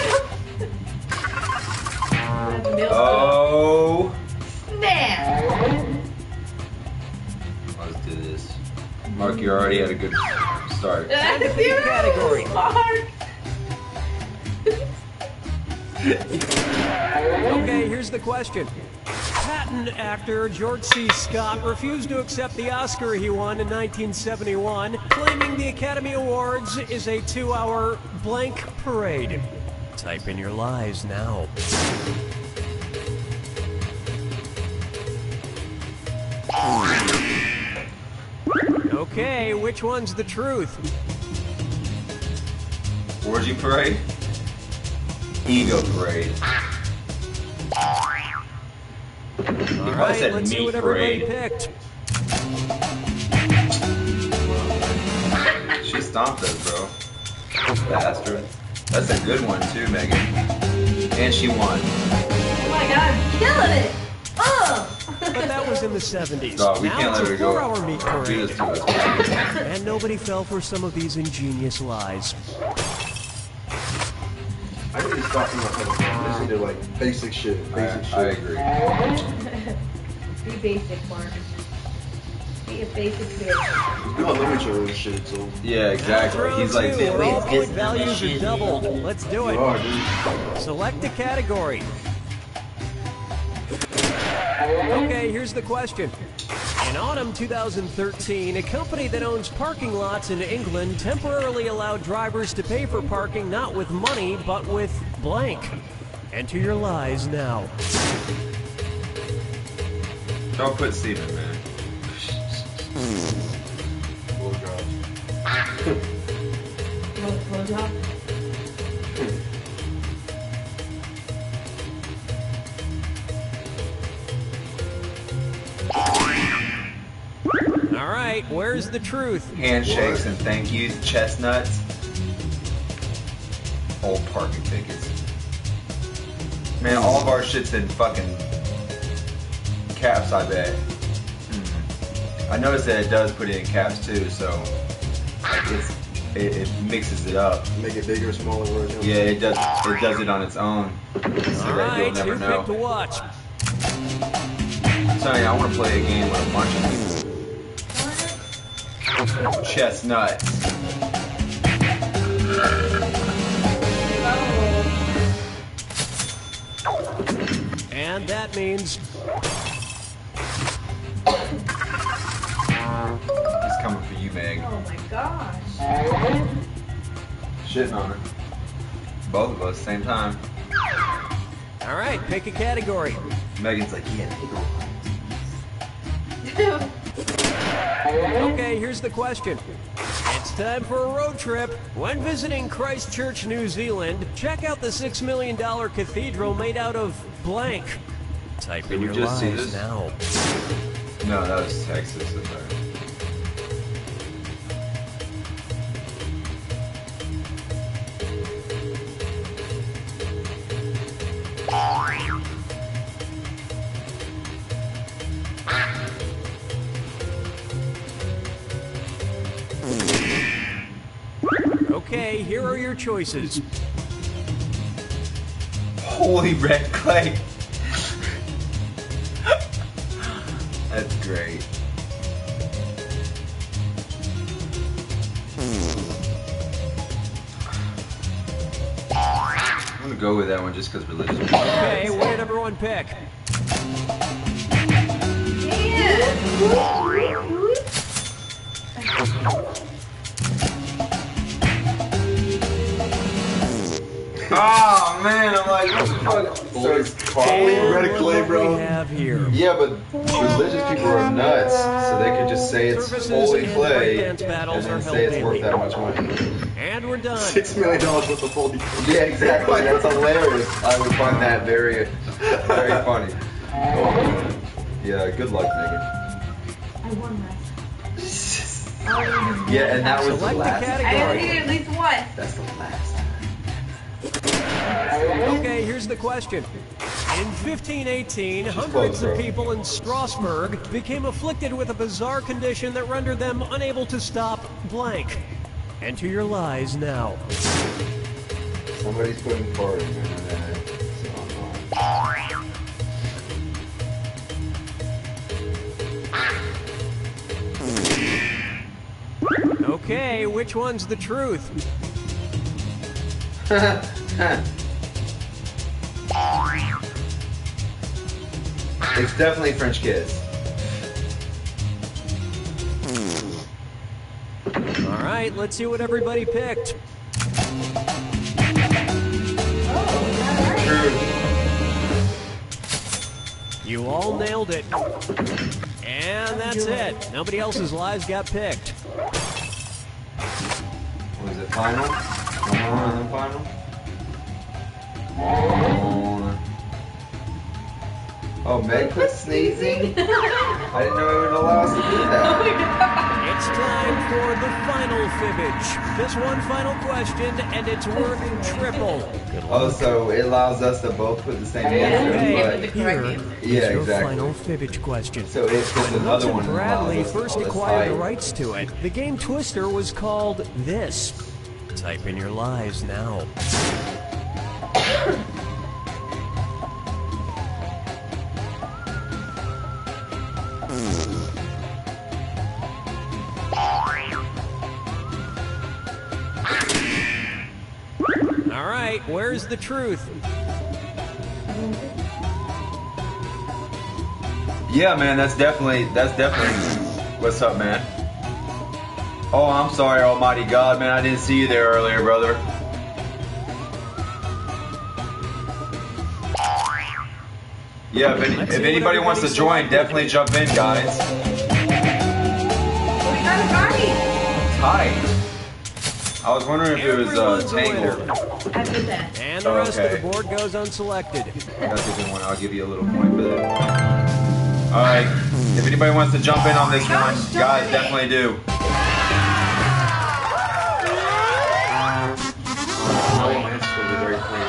Oh. Man. Let's do this. Mark, you already had a good start. Time to pick a category. Mark. Okay, here's the question. Patton actor George C. Scott refused to accept the Oscar he won in 1971, claiming the Academy Awards is a 2-hour blank parade. Type in your lies now. Okay, which one's the truth? Orgy parade? Ego parade. All I right, said let's see meat what everybody parade. picked. She stomped us, bro. Bastard. That's a good one, too, Megan. And she won. Oh my god, I'm killing it. Oh. But that was in the 70s. Dog, we now can't it's let her a go. 4-hour meat Do parade. this to us. And nobody fell for some of these ingenious lies. I need to stop listening to like basic shit. Basic shit. I agree. Be basic, Mark. Be a basic bitch. You don't limit your own shit, so. Yeah, exactly. Round He's like, two, where all "Wait, point values are doubled. Let's do You it. are, dude. Select a category. Okay, here's the question. In autumn 2013, a company that owns parking lots in England temporarily allowed drivers to pay for parking not with money, but with blank. Enter your lies now. Don't put semen, man. Blowjob. Blowjob? All right, where's the truth? Handshakes and thank yous, chestnuts. Old parking tickets. Man, all of our shit's in fucking caps, I bet. I noticed that it does put it in caps too, so like it mixes it up. Make it bigger, smaller version. Yeah, it does it on its own. So All that right, you'll never who picked to know. watch? I'm telling you, I want to play a game with a bunch of people. Chestnuts. And that means He's coming for you, Meg. Oh my gosh. Shitting on her. Both of us, same time. all right, pick a category. Megan's like, yeah, pick one. Okay, here's the question. It's time for a road trip. When visiting Christchurch, New Zealand, check out the $6 million cathedral made out of blank. Type Did in we your just see lies this? now. No, that was Texas. That's right. Okay, here are your choices. Holy red clay. That's great. I'm gonna go with that one just because religious people. Okay, what did everyone pick? Oh man, I'm like, what the fuck? So it's Carly And red look clay, what bro. we have here. Yeah, but religious people are nuts, so they could just say it's Services holy and clay breakdance and battles then are say it's held worth daily. that much money. And we're done. $6 million worth of holy. Yeah, exactly. That's hilarious. I would find that very, very funny. Yeah, good luck, Megan. I won last. Yeah, and that was the Select the last. I gotta category. do it at least once. That's the last. Okay, here's the question. In 1518, hundreds close, of bro. people in Strasbourg became afflicted with a bizarre condition that rendered them unable to stop blank. Enter your lies now. Somebody's putting party, man. Okay, which one's the truth? It's definitely French kiss. All right, let's see what everybody picked. True. You all nailed it. And that's it. Nobody else's lies got picked. Was it final? One more and then final? Come on. Oh, Meg quit sneezing? I didn't know it would allow us to do that. It's time for the final fibbage. Just one final question, and it's worth triple. Good Oh, luck. so it allows us to both put the same Okay, answer, here is Yeah, your exactly. final fibbage question. so if there's another When one that Bradley allows us first to acquired the fight. rights to it, the game Twister was called this. Type in your lies now. All right, where's the truth? Yeah, man, that's definitely what's up, man. Oh, I'm sorry, Almighty God, man, I didn't see you there earlier, brother. Yeah, Let's if see what anybody wants to everybody's join, selected. definitely jump in, guys. We got it right. Tight. I was wondering if it was Everyone's a Tangled. winner. I did that. And the rest of Okay. the board goes unselected. That's a good one. I'll give you a little point for that. All right. If anybody wants to jump in on this one, guys, definitely do. Oh, man, it's gonna be very clean.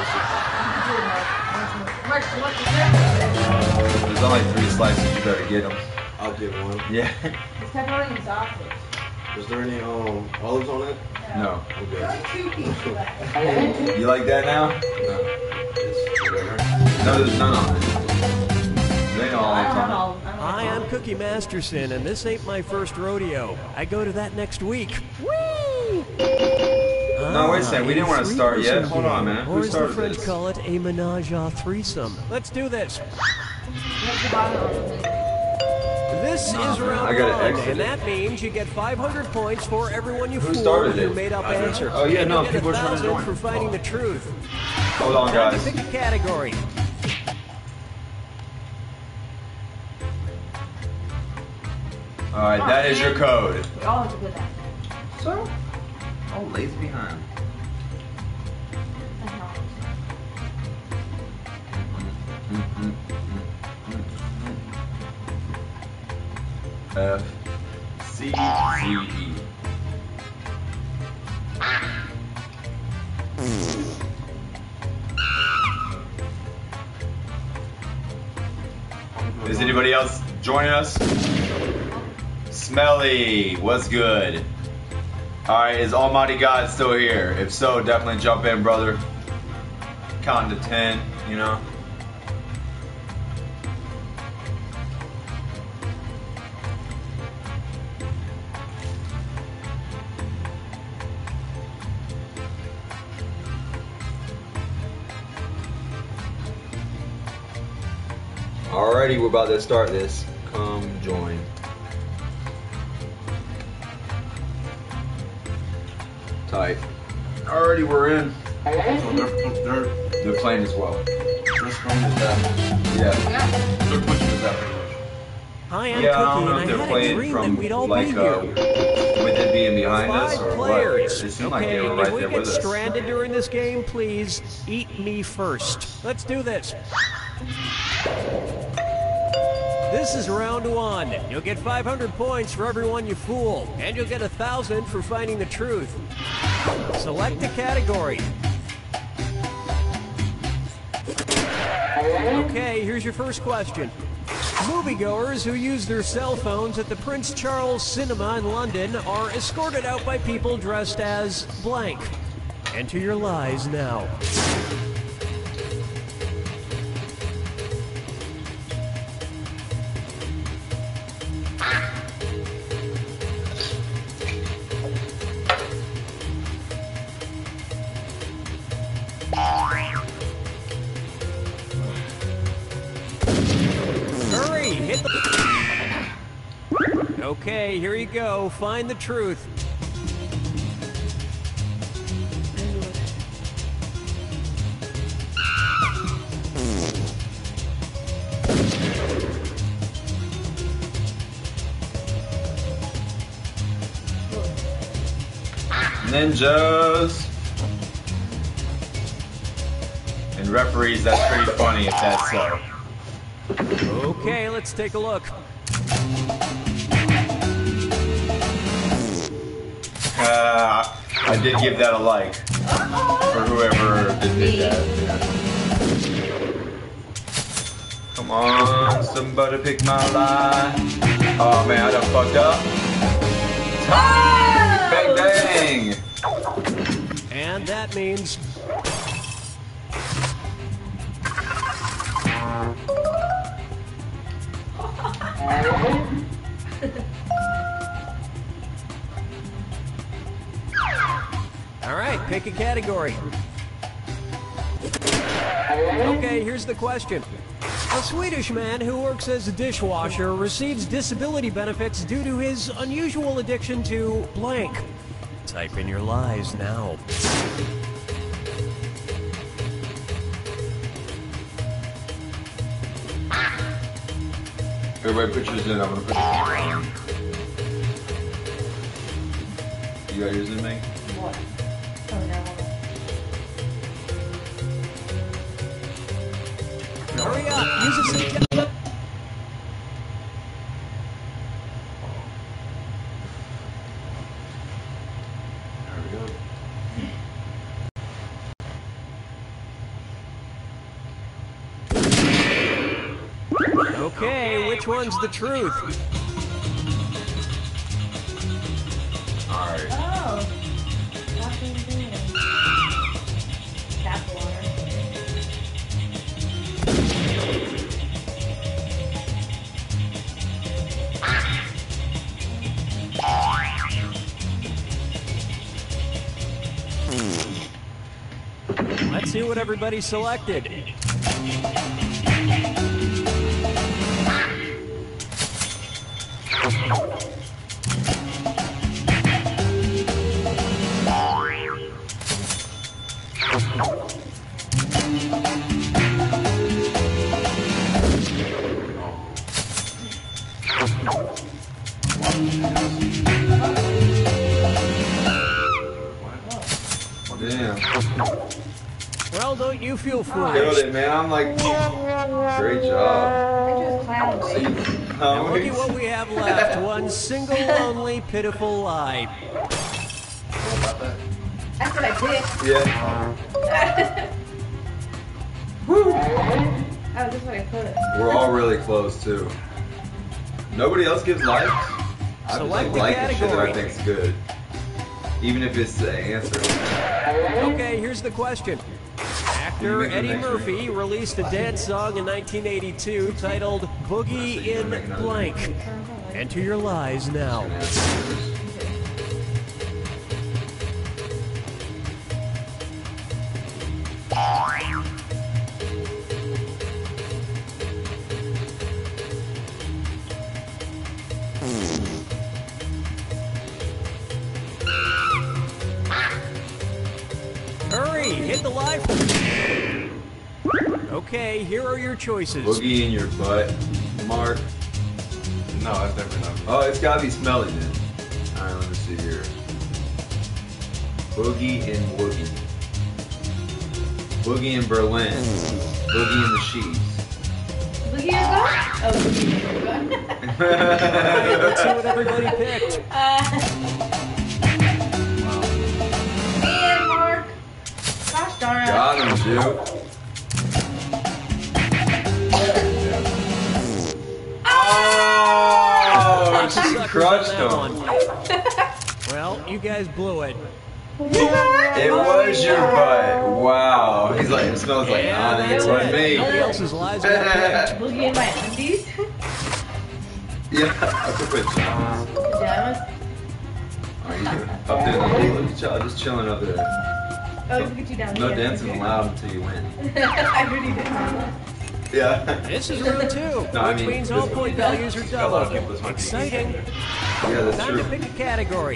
There's only 3 slices. You better get them. I'll get one. Yeah. It's pepperoni and sausage. Is there any olives on it? No. I'm good. 2 pieces left. You like that now? No. It's whatever. No, there's none on it. There ain't no I olives don't on know. Hi, I'm Cookie Masterson, and this ain't my first rodeo. I go to that next week. Whee! No, wait a second. We didn't want to start yet. three-person Hold on, game. man. Or Who as the started French this? call it, a menage a threesome. Let's do this. What's the bottom? This is round I gotta one, exit and it. that means you get 500 points for everyone you Who fool started with your it? made-up I don't know. answer. Oh, yeah, And no, you get people are trying to 1,000 join. for finding the truth. Hold on, Time to guys. pick a category. All right, that is your code. We all have to put that. So? Oh, lazy behind. F C Z E. Is anybody else joining us? Smelly, what's good? Alright, is Almighty God still here? If so, definitely jump in, brother. Counting to 10, you know? Alrighty, we're about to start this. Come join. Tight. Alrighty, we're in. They're playing as well. Yeah. Hi, I'm Yeah, I Cookie, don't know and if I they're had a playing dream from that we'd all like be here. with it being behind us 5 or players. what. It seemed like Okay, they were if right we there get with us. stranded during this game, please eat me first. Let's do this. This is round 1. You'll get 500 points for everyone you fool, and you'll get 1,000 for finding the truth. Select a category. Okay, here's your first question. Moviegoers who use their cell phones at the Prince Charles Cinema in London are escorted out by people dressed as blank. Enter your lies now. Hurry, hit the... Okay, here you go. Find the truth. Ninjas. And referees, that's pretty funny if that's so. Okay, let's take a look. I did give that a like for whoever did that. Come on, somebody pick my line. Oh man, I done fucked up. Bang bang. And that means... All right, pick a category. Okay, here's the question. A Swedish man who works as a dishwasher receives disability benefits due to his unusual addiction to blank. Type in your lies now. Everybody put yours in. I'm gonna put yours in. You got yours in, Meg? What? Oh no. Hurry up! Use a suggestion. There we go. Okay, which one's the truth? Alright. Oh. Washing hands. Tap water. Let's see what everybody selected. Damn. Well, don't you feel Killed foolish. it, man. I'm like, great job. I just clown face. Now look at what we have left. One single, lonely, pitiful lie. That's what I did. Yeah. Oh, this is what I put. We're all really close, too. Nobody else gives likes? I just Select the like the shit that I category. think's good. Even if it's the answer. Okay, here's the question. Actor Eddie Murphy released a dance song in 1982 titled Boogie in Blank. Enter your lies now. Hurry, hit the live. Okay, here are your choices. Boogie in your butt. Mark. No, I've never done. Oh, it's gotta be smelly then. Alright, let me see here. Boogie in Woogie. Boogie in Berlin. Boogie in the sheets. Boogie in the Oh, Boogie in the Alright, let's see what everybody picked. Man, Mark. Gosh darn it. Got him, Juke. Oh, she Suckers on crushed that him. one. Well, you guys blew it. It was your butt. Wow. He's like, it smells like Yeah, honey. that's It wasn't it. me. Nobody else's lies got picked. Boogie in my undies. Yeah, I could put John. Pajamas. Are you up there? Look at y'all just chilling up there. Oh, look at you down No here. dancing allowed until you win. I already did. Yeah. This is round two, No, I which mean, means all point values are A lot of doubled. people, this might be Exciting. Yeah, that's Time true. to pick a category.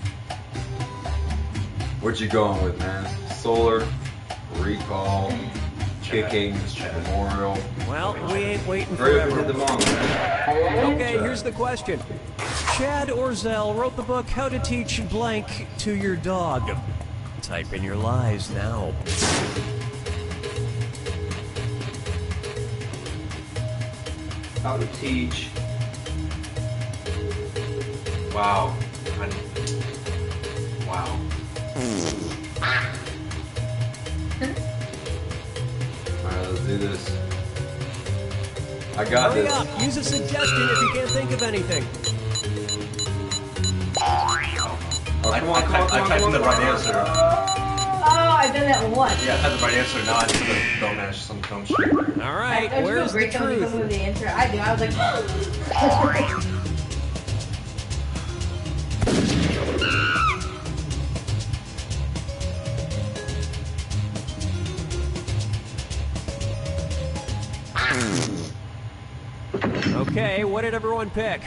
What you going with, man? Solar, recall, kicking, memorial. Well, we ain't waiting Hurry up and forever. hit the bomb, man. Okay, here's the question. Chad Orzel wrote the book How to Teach Blank to Your Dog. Type in your lies now. How to teach. Wow. Wow. Alright, let's do this. I got Hurry this. up, use a suggestion if you can't think of anything. Oh, come on, come on, I typed in the right answer. Oh, I've done that once. Yeah, I had the right answer. Now I just don't manage some dumb shit. All right, Don't you feel where's the great though when you come truth? with the answer? I do. I was like, Okay, what did everyone pick?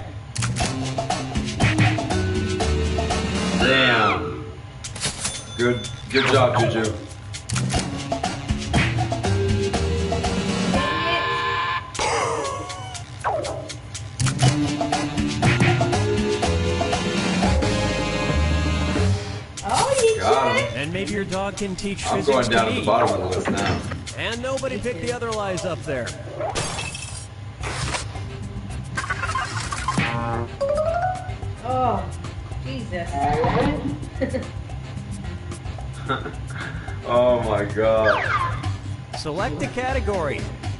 Damn. Good job, Juju. oh, you Got did. him. And maybe your dog can teach I'm physics going down to to the me. bottom of the list now. And nobody picked the other lies up there. Oh, Jesus. Oh my god. Select a category.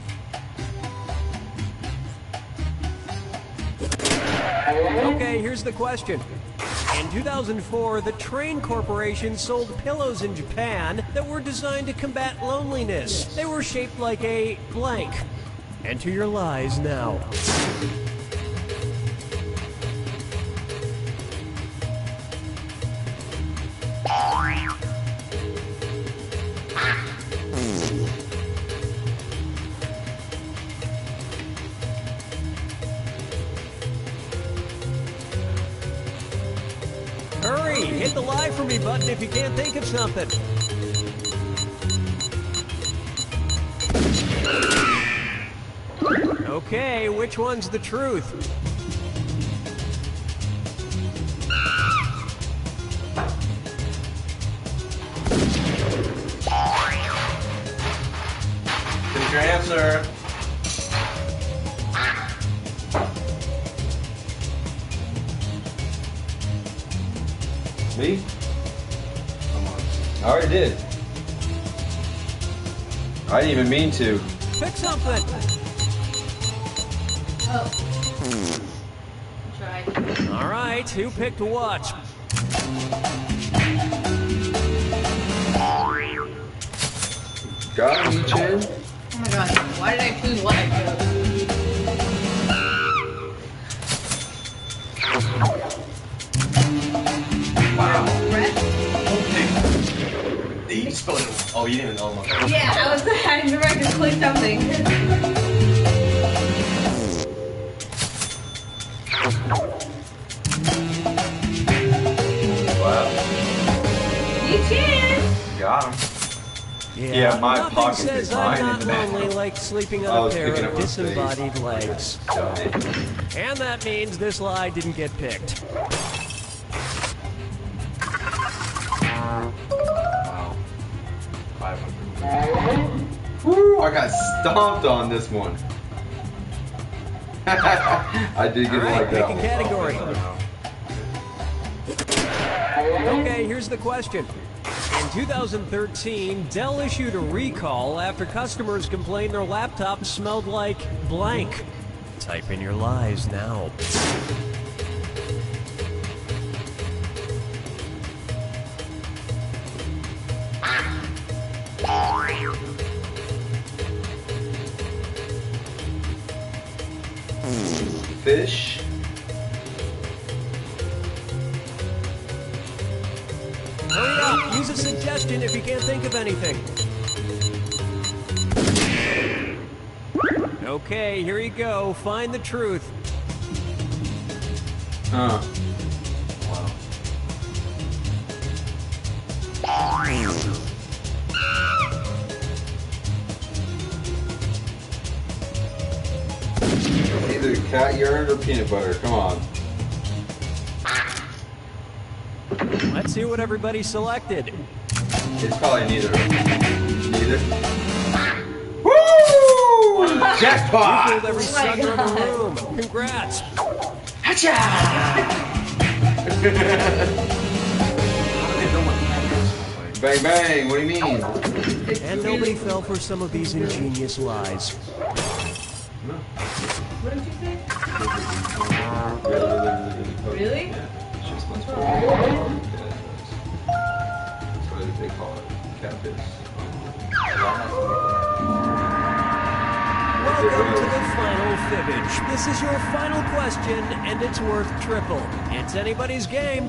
Okay, here's the question. In 2004, the Train Corporation sold pillows in Japan that were designed to combat loneliness. They were shaped like a blank. Enter your lies now. Hurry, hit the lie for me button if you can't think of something. Okay, which one's the truth? Here's your answer. Me? Come on. I already did. I didn't even mean to. Pick something. Oh. Try. All right, who picked what? Oh, you didn't even. Oh my god. Yeah, I remember I just clicked something. Wow. You cheated. Got him. Yeah, my nothing pocket says is mine I'm in not the back. lonely like sleeping I on a was pair picking of up my face. disembodied legs. Got it. And that means this lie didn't get picked. Wow. 500. Woo, I got stomped on this one. I did get All right, like that. pick a category. Oh, Okay, here's the question. In 2013, Dell issued a recall after customers complained their laptop smelled like blank. Type in your lies now. Fish. Hurry up, use a suggestion if you can't think of anything. Okay, here you go. Find the truth. Huh. Either cat urine or peanut butter. Come on. Let's see what everybody selected. It's probably neither. Neither. Woo! You Jackpot! fooled every sucker in the room. Congrats. Bang bang, what do you mean? And nobody fell for some of these ingenious lies. What did you say? Really? Yeah, it's just much more. That's what they call it. Catfish. Welcome to the final fibbage. This is your final question, and it's worth triple. It's anybody's game.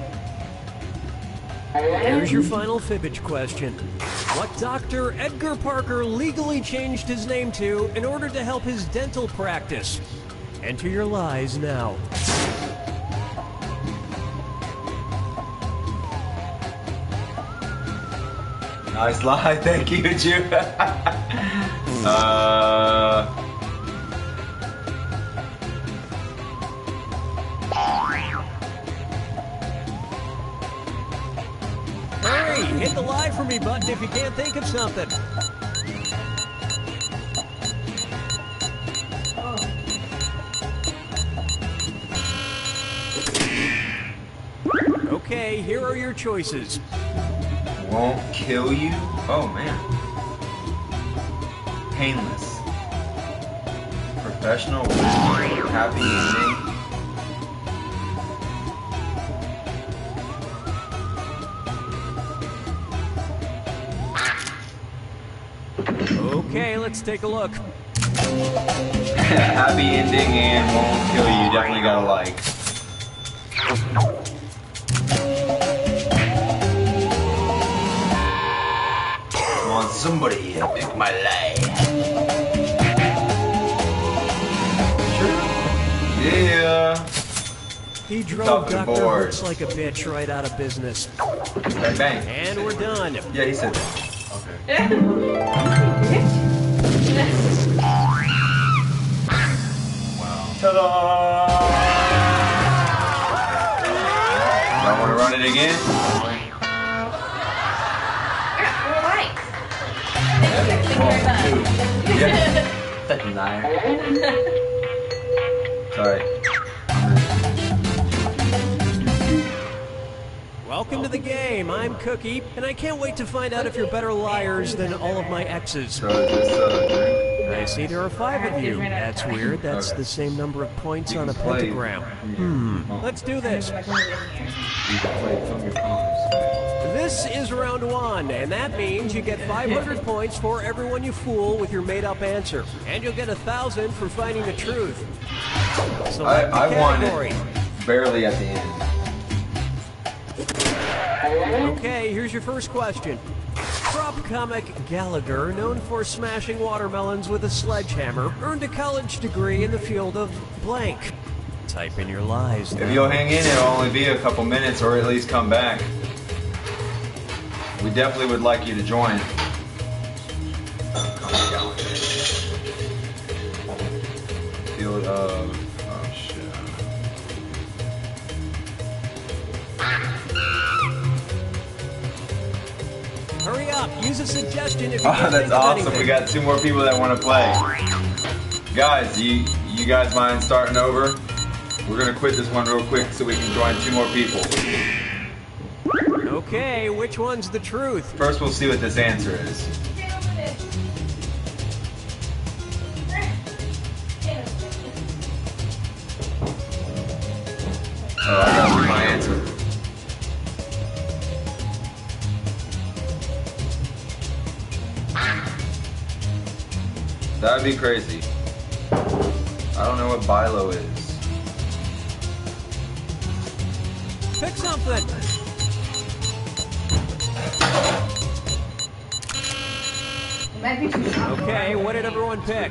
Here's your final fibbage question. What Dr. Edgar Parker legally changed his name to in order to help his dental practice? Enter your lies now. Nice lie, thank you, Jude. Hurry, hit the lie for me button if you can't think of something. Okay, here are your choices. Won't kill you? Oh man. Painless. Professional. Happy ending. Okay, let's take a look. Happy ending and won't kill you. Definitely gotta like. Come on, somebody pick my lie. Yeah. He drove Top of the Dr. board. Hooks like a bitch right out of business. Bang bang. And we're done. Yeah, he said. okay. Wow. Ta-da! Y'all want to run it again? Yeah. Fucking liar. Sorry. Welcome to the game. I'm Cookie, and I can't wait to find out if you're better liars than all of my exes. So is this drink? I see there are 5 of you. That's weird. That's Okay. the same number of points You on a can play pentagram. from your phone. Let's do this. You can play from your phones. This is round 1, and that means you get 500 points for everyone you fool with your made-up answer. And you'll get 1,000 for finding the truth. Select the I won category. it barely at the end. Okay, here's your first question. Prop comic Gallagher, known for smashing watermelons with a sledgehammer, earned a college degree in the field of blank. Type in your lies. If you'll hang in, it'll only be a couple minutes, or at least come back. We definitely would like you to join. Field of... Oh, shit. Hurry up, use a suggestion if you Oh, can that's think of awesome. anything. We got 2 more people that want to play. Guys, you guys mind starting over? We're going to quit this one real quick so we can join 2 more people. Okay, which one's the truth? First, we'll see what this answer is. Oh, I got my answer. That'd be crazy. I don't know what Bilo is. Pick something. It might be too strong. Okay, what did everyone pick?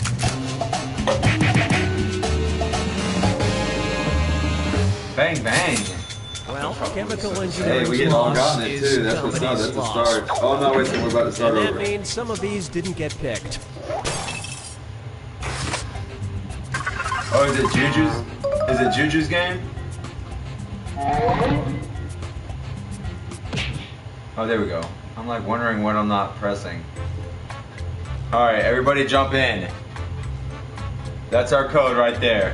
Bang bang. Well, chemical engineering Hey, we get all loss gotten it is too. That's what's up. somebody's That's the loss. start. Oh no, wait, so we're about to start And that over. means some of these didn't get picked. Oh, is it Juju's? Is it Juju's game? Oh, there we go. I'm like wondering what I'm not pressing. All right, everybody jump in. That's our code right there.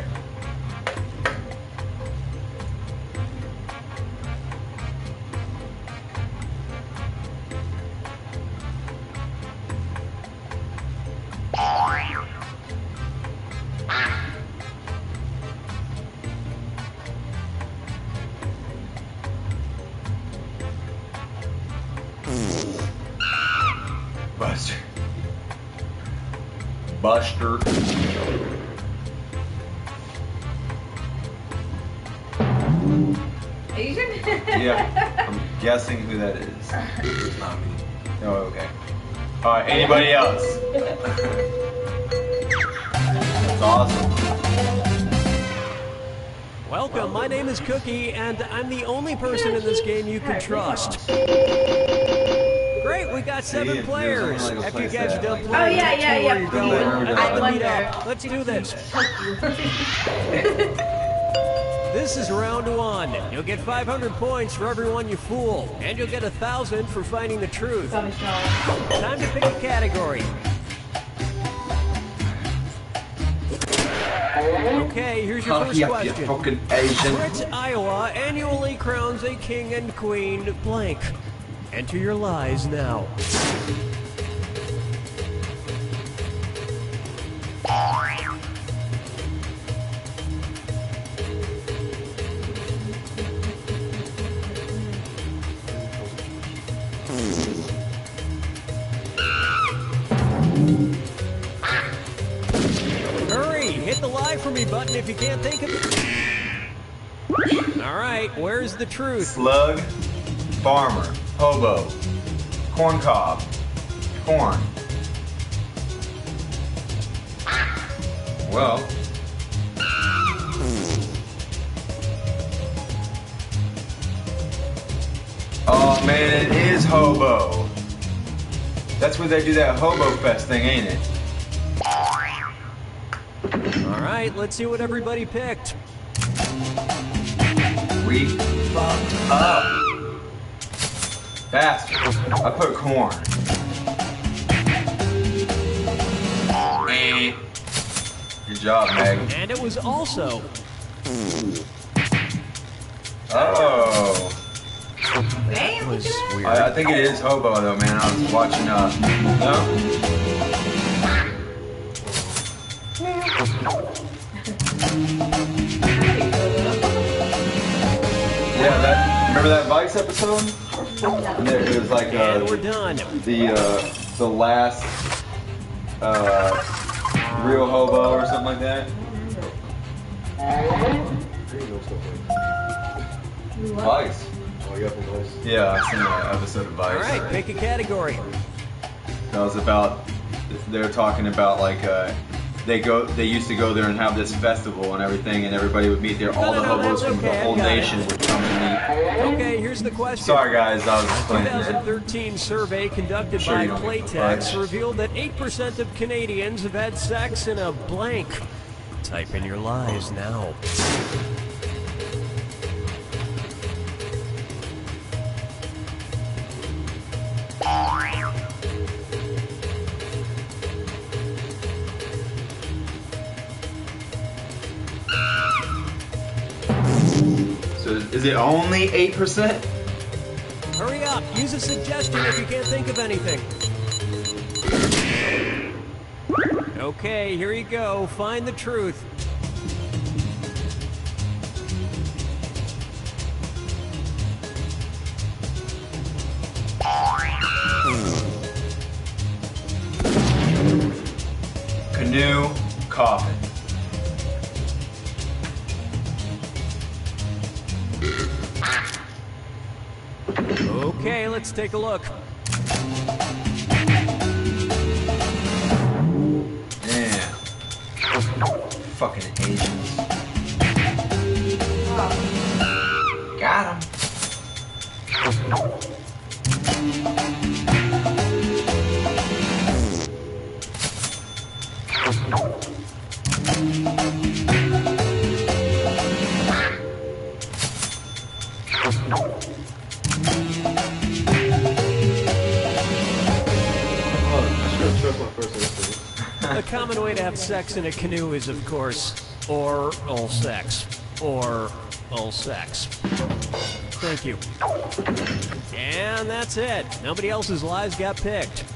Buster. Buster. Asian? Yeah, I'm guessing who that is. It's not me. Oh, okay. Alright, anybody else? That's awesome. Welcome, my name is Cookie, and I'm the only person in this game you can trust. Great, we got 7 there's players. only like a After you place guys that, done like- playing, Oh, yeah, you yeah, know yeah. where you're going. I I'd like to meet wonder. up. Let's do this. This is round 1. You'll get 500 points for everyone you fool, and you'll get 1,000 for finding the truth. Probably strong. Time to pick a category. Okay, here's your first You question. fucking Asian. Fritz, Iowa annually crowns a king and queen blank. Enter your lies now. Hurry, hit the lie for me button if you can't think of it. All right, where's the truth? Slug. Farmer. Hobo. Corn cob. Corn. Well. Oh man, it is hobo. That's where they do that Hobo Fest thing, ain't it? All right, let's see what everybody picked. We fucked up. Bastard. I put corn. Eh. Good job, Meg. And it was also. Oh. Hey, look Was at that. weird. I think it is hobo though, man. I was watching no? Yeah, that remember that Vice episode? And it was like And we're done. the last real hobo or something like that. There you go, stuff like Vice. that. Oh, yeah, from Vice. Yeah, I seen that episode of Vice. All right, pick a category. That was about. They're talking about like they used to go there and have this festival and everything, and everybody would meet there. All the hobos that's from the okay, whole I got it. nation would come and meet. Okay, here's the question. Sorry guys, I was explaining it. 2013 survey conducted Sure by you don't give a Playtex fudge. revealed that 8% of Canadians have had sex in a blank. Type in your lies now. So is it only 8%? Hurry up, use a suggestion if you can't think of anything. Okay, here you go. Find the truth. Canoe, coffin. Okay, let's take a look. Yeah. Fucking Asians. Got him. A common way to have sex in a canoe is, of course, oral sex. Oral sex. Thank you. And that's it. Nobody else's lies got picked.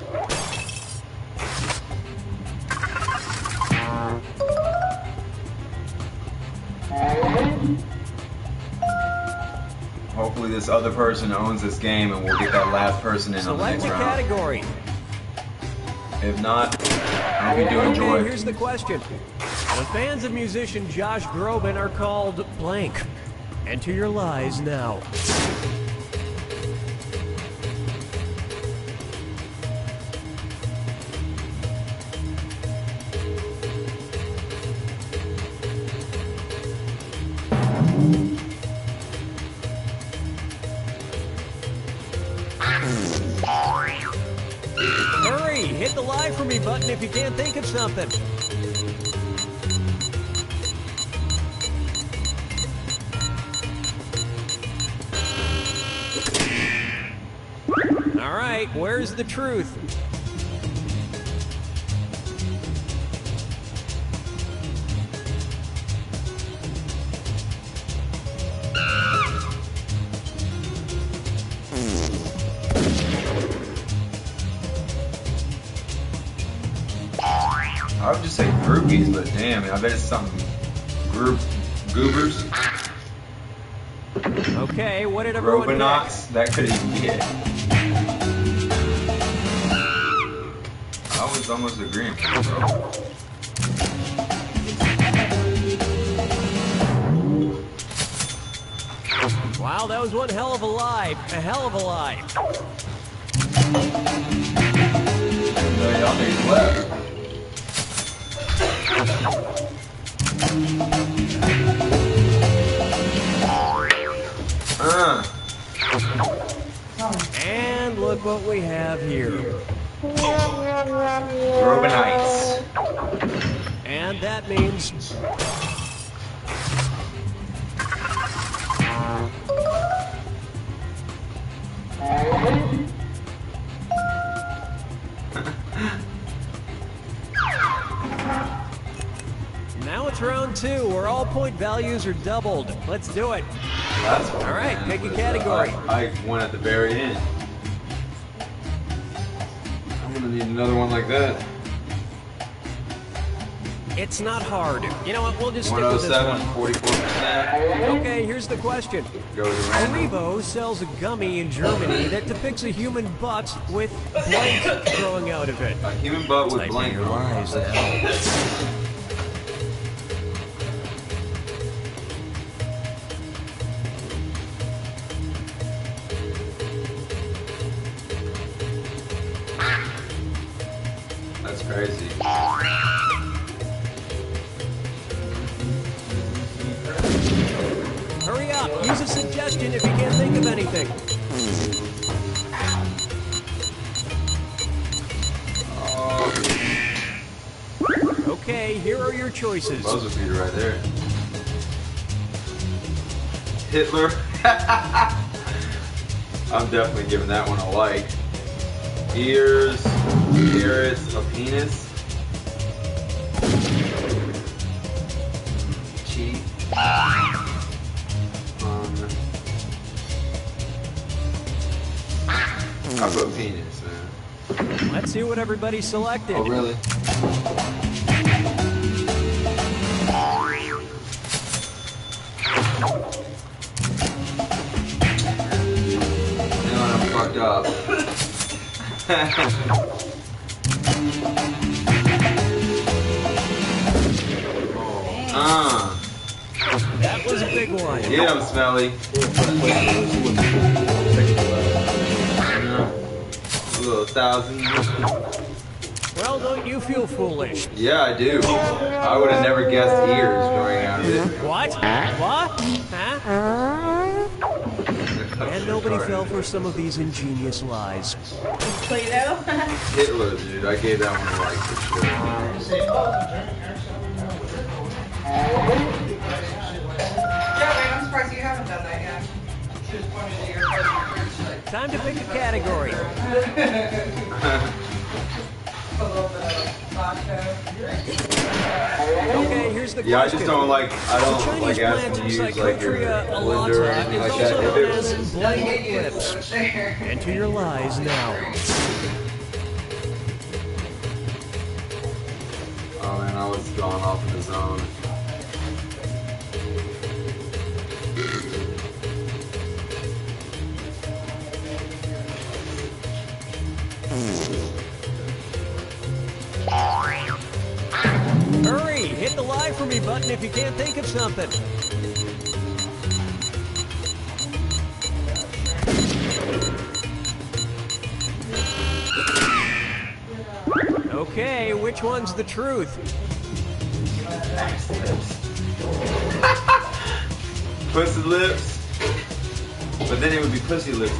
Hopefully this other person owns this game and we'll get that last person in on the Select next a round. category. If not, I hope you do enjoy. Okay, here's the question. The fans of musician Josh Groban are called blank. Enter your lies now. Hurry! Hit the lie for me button if you can't think of something. All right, where's the truth? I would just say groupies, but damn, I bet it's something goobers, Okay, what did everyone pick? Robinox, that could even be it. I was almost agreeing with you, bro. Wow, that was one hell of a lie. A hell of a lie. No, y'all niggas left. And look what we have here. Robinites. And that means now it's round two, where all point values are doubled. Let's do it. That's All right, pick a category. I won at the very end. I'm gonna need another one like that. It's not hard. You know what? We'll just stick with this one. 107, 44%. Okay, here's the question. Go to random. Haribo sells a gummy in Germany that depicts a human butt with blank growing out of it. A human butt with Type in blank your lies now. Crazy. Hurry up. Use a suggestion if you can't think of anything. Okay, here are your choices. Buzzer beater right there. Hitler. I'm definitely giving that one a like. Ears, carrots, a penis. Cheek. I put penis, man. Let's see what everybody selected. Oh, really? I'm fucked up. That was a big one. Yeah, I'm smelly. A little 1,000. Well, don't you feel foolish? Yeah, I do. I would have never guessed ears going out of it. What? What? Huh? And nobody fell for some of these ingenious lies. Play-Doh? Hitler, dude. I gave that one a like for sure. Yeah, wait, I'm surprised you haven't done that yet. Time to pick a category. A little bit of vodka. Okay, here's the Yeah, I question. just don't like. I The don't Chinese like plant asking you to use like your Psychotria blender or alata anything is like also that. If known it was, as blank lips. Enter your lies now. oh man, I was gone off in the zone. Hurry! Hit the lie for me button if you can't think of something. Okay, which one's the truth? Pussy lips. But then it would be pussy lips.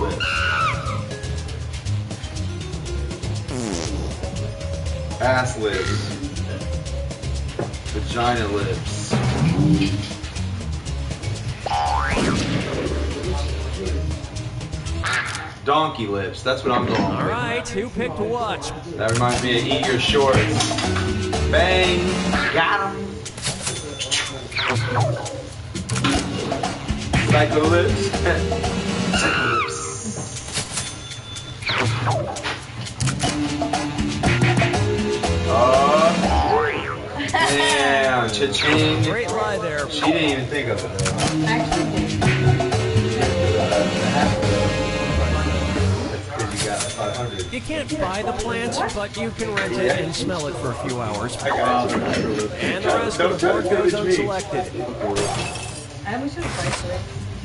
Ass lips. Vagina lips. Donkey lips. That's what I'm going All with. right, who picked what? That reminds me of Eat Your Shorts. Bang! Got him! Psycho lips. Psycho lips. Damn, cha-ching. Great lie there. She didn't even think of it. Actually, That's because you got 500. You can't buy the plants, but you can rent it and smell it for a few hours. I got you. And the rest of the board goes unselected. and we should have priced it.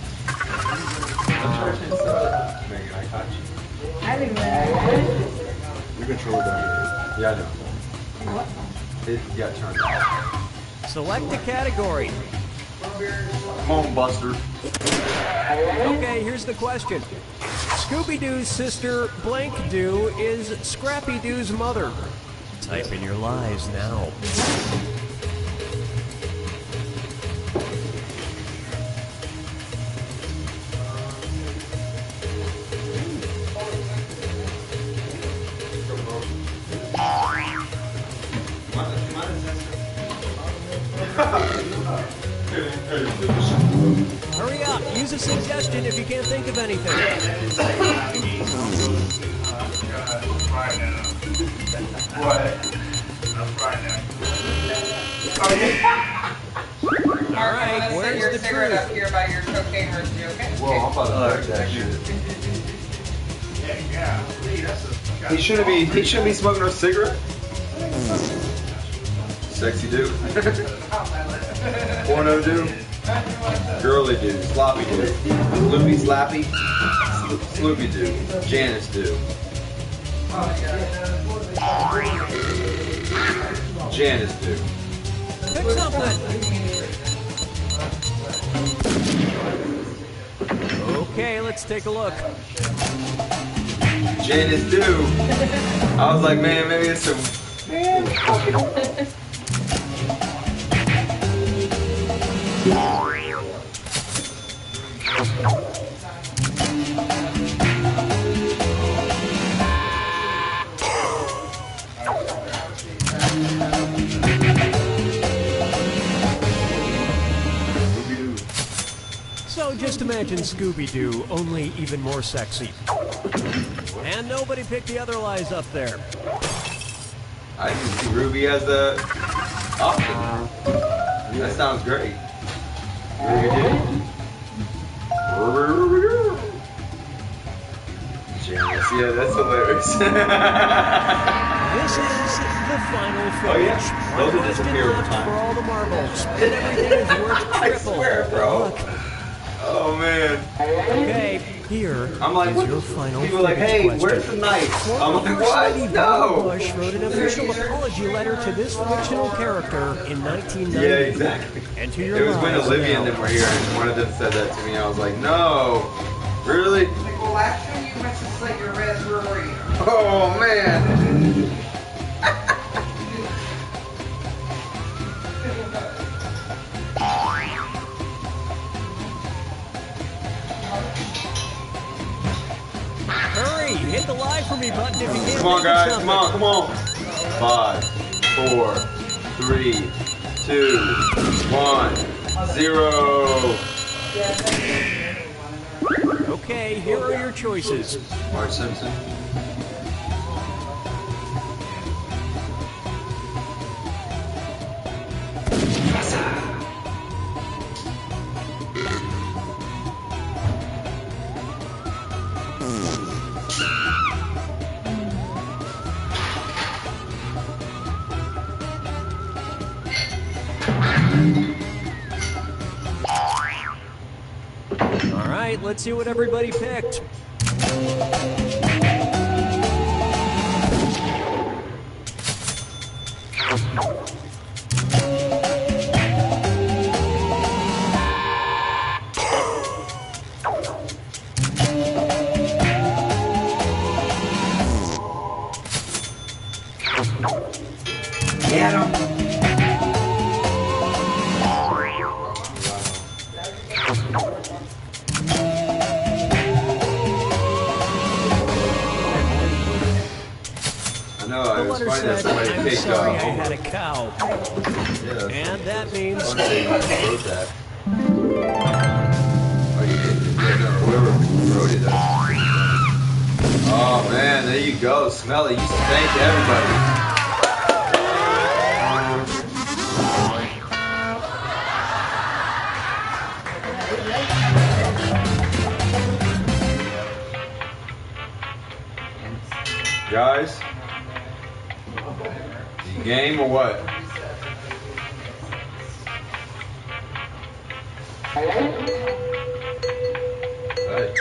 Megan, I caught you. I didn't even Your controller down Yeah, I know. What? It got turned off. Select a category. Home Buster. Okay, here's the question. Scooby-Doo's sister, Blank Doo, is Scrappy-Doo's mother. Type in your lies now. Hurry up, use a suggestion if you can't think of anything. All right, where's your the cigarette truth? up here by your cocaine residue, okay? Whoa, I'm about to touch that shit. He shouldn't be smoking a cigarette. Sexy dude. Porno dude. Girly dude. Sloppy dude. Sloopy slappy. Sloopy dude. Janice dude. Oh, yeah. Janice, dude. Pick something. Okay, let's take a look. Janice, dude. I was like, man, maybe it's some. So just imagine Scooby-Doo, only even more sexy. And nobody picked the other lies up there. I can see Ruby as a option. That sounds great. Janice, yeah, that's hilarious. This is the final finish. Oh, yeah. Those One will question disappear over left time. for all the marbles, and everything is worth I triple. swear, bro. Look, Oh man. okay, here I'm like, is your final people are like, finish hey, question. where's the knife? I'm Former like, First Lady what? Barbara No. Bush wrote an official apology letter to this fictional character in 1990. Yeah, exactly. And to your It was when lies Olivia and now. them were here, and one of them said that to me. I was like, no, really? Like, well, last time you went to slit your wrist, where were you? Oh man. Hurry, hit the lie for me button if you can't Come on, think of guys. something. Come on. 5, 4, 3, 2, 1, 0. Okay, here are your choices. Marge Simpson. All right, let's see what everybody picked. Get him. I know, The it was letter funny that said, somebody I'm picked sorry I Homer. had a cow. Yeah, And that means fun that you wrote that. Oh, you did? Yeah, no, whoever wrote it. Oh man, there you go. Smell it. You thank everybody. Guys, you game or what? Hey.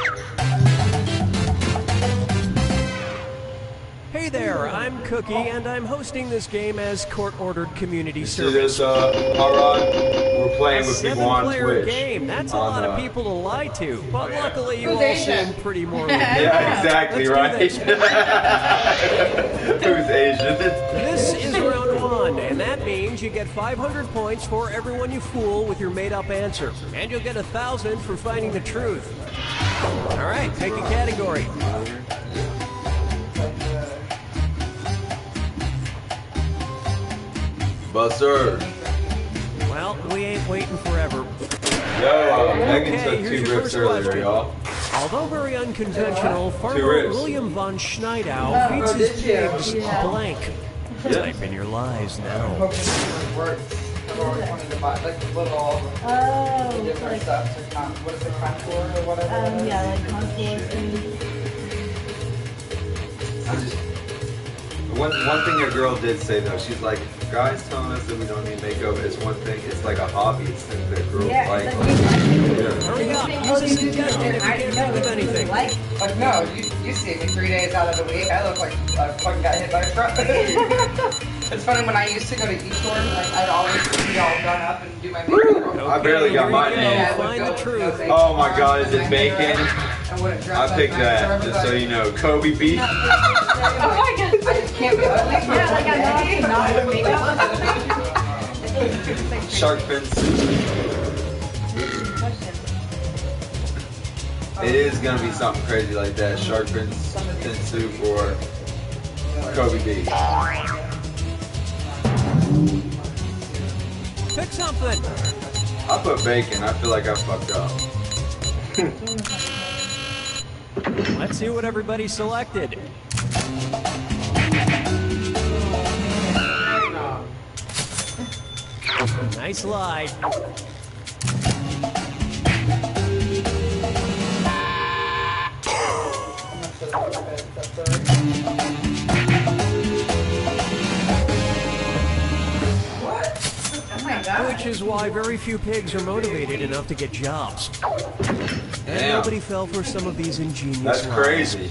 Hey there, I'm Cookie, and I'm hosting this game as court-ordered community You see service. this, Harrod? We're playing with people on Seven-player Twitch. game. That's a On, lot of people to lie to, but luckily you Who's all Asian? seem pretty moral. Yeah, exactly, Let's do right? this. Who's Asian? This is round one, and that means you get 500 points for everyone you fool with your made-up answer, and you'll get 1,000 for finding the truth. All right, pick a category. Buster. Well, we ain't waiting forever. Yo, Megan Okay, took here's 2 your rips first earlier, question. y'all. Although very unconventional, Farmer ribs. William von Schneidow feeds his pigs blank. Type in your lies now. I've always wanted to buy, like, the little Oh, different like, stuff to what is it, contour or whatever? yeah, like contour food. I just, One thing a girl did say though, she's like, guys telling us that we don't need makeup is one thing. It's like a hobby. It's things that girls Yeah, like. it's like Yeah. Hurry up. Use a suggestion if you can't think of anything. Like no, you see me 3 days out of the week. I look like I fucking got hit by a truck. It's funny when I used to go to e-store, like I'd always be all done up and do my makeup. I barely got mine Okay, in. Yeah, I would Find go the to truth. those Oh my H&Rs God, with is it my bacon? hair. I wouldn't dress I up picked nice that, for just so you everybody. know. Kobe beef. Oh my god. I just can't be ugly for Yeah, like I know not with makeup. Shark fin soup. It is gonna be something crazy like that. Shark fin soup or Kobe beef. Pick something. I put bacon. I feel like I fucked up. Let's see what everybody selected. Nice lie. Oh my god. Which is why very few pigs are motivated enough to get jobs. And Damn. nobody fell for some of these ingenious That's lies. crazy.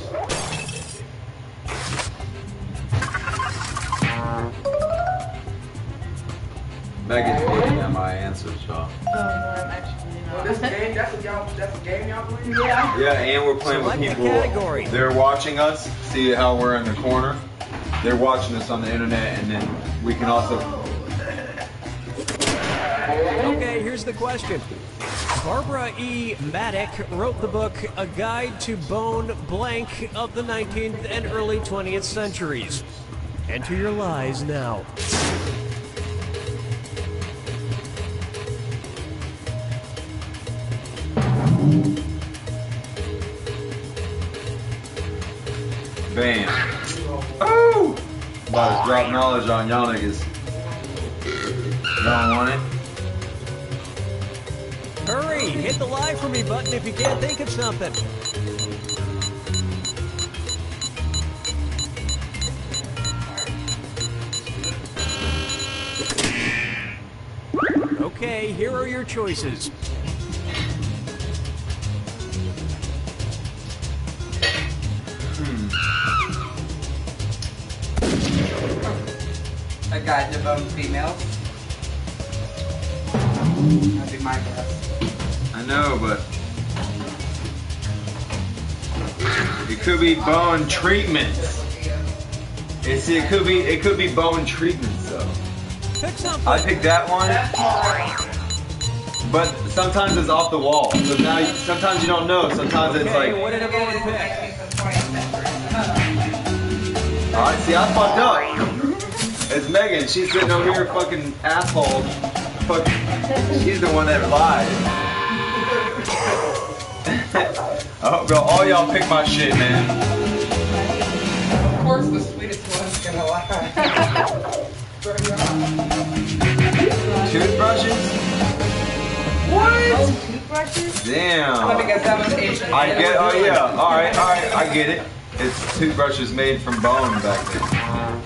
Megan's looking at my answers, y'all. Well, this game, that's a game y'all playing? Yeah. Yeah, and we're playing with Select the people. category. They're watching us. See how we're in the corner? They're watching us on the internet, and then we can also. Okay, here's the question. Barbara E. Maddock wrote the book A Guide to Bone Blank of the 19th and early 20th centuries. Enter your lies now. Bam. Oh! About to drop knowledge on y'all niggas. Y'all want it? Hurry! Hit the lie for me button if you can't think of something. Okay, here are your choices. A guide to bone females. That'd be my guess. I know, but it could be bone treatments. It could be bone treatments though. Pick something. I picked that one, but sometimes it's off the wall. So now, sometimes you don't know. Sometimes it's Okay, like, what did everyone pick? all right, see, I fucked up. It's Megan. She's sitting over here, fucking asshole. She's the one that lied. Oh, bro, all y'all pick my shit, man. Of course, the sweetest one's gonna lie. Toothbrushes? What? Oh, toothbrushes? Damn. Because that was Asian. I get. Oh yeah. All right. I get it. It's toothbrushes made from bone back then.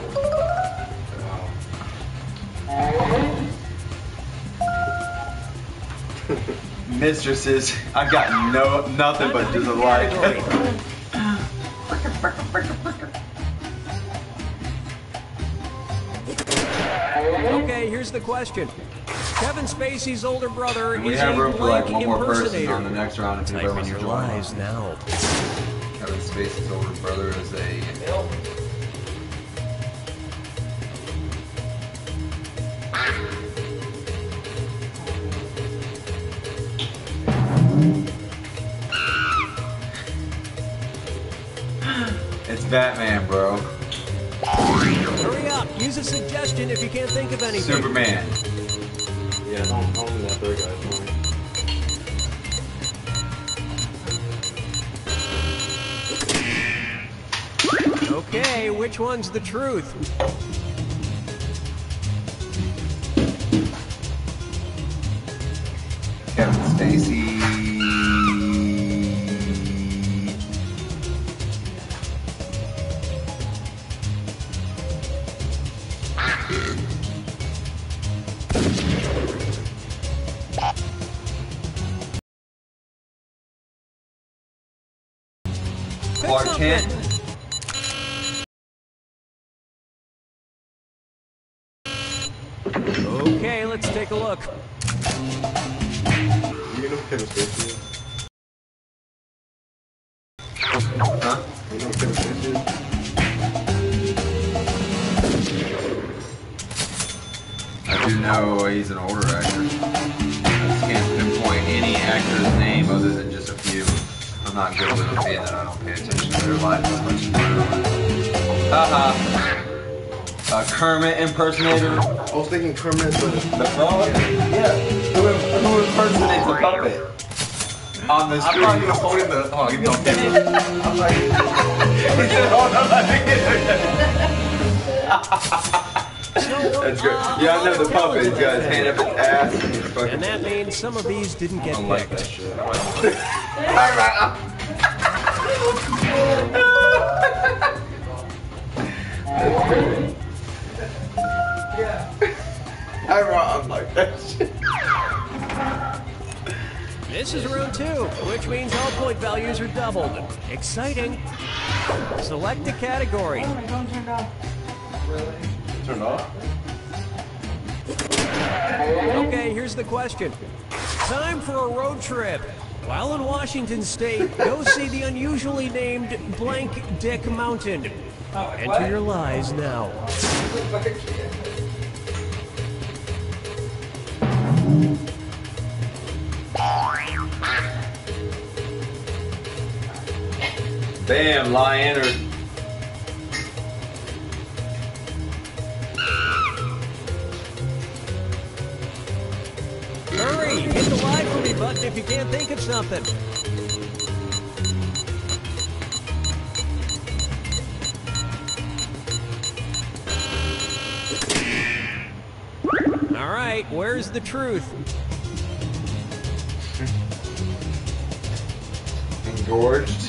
Mistresses, I got nothing but just a like. Okay, here's the question. Kevin Spacey's older brother We is have a room for like blank one more person impersonator. on the next round if Type anybody in wants to your join. lies now. Kevin Spacey's older brother is a. It's Batman, bro. Hurry up! Use a suggestion if you can't think of anything. Superman. Yeah, don't do that third guy. Okay, which one's the truth? Kevin Spacey. Clark Kent. Okay, let's take a look. You know Kevin Spacey is? Huh? You know Kevin Spacey is? I do know he's an older actor. I just can't pinpoint any actor's name other than just a few. I'm not good with them being that I don't pay attention to their life as much as I do. Haha. A Kermit impersonator. I was thinking Kermit, but The frog? Yeah. Who impersonates a puppet? On the screen. I'm not holding the. Oh, give me on camera. I'm like, he said, hold on, let me get it. That's great. Yeah, I know the puppet. He's got his hand up his ass and he's fucking. And that means some of these didn't get I don't like that picked. shit. That's great. I like that shit. This is round 2, which means all point values are doubled. Exciting. Select a category. Oh, my phone turned off. turned off. Okay, here's the question. Time for a road trip. While in Washington State, go see the unusually named Blank Dick Mountain. Enter your lies now. Bam, lie entered. Hurry, hit the lie for me button if you can't think of something. All right, where's the truth? Engorged.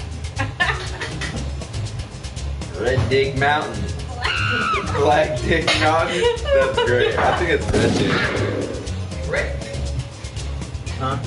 Red Dick Mountain. Black Dick Mountain. That's great. I think it's that shit. Huh?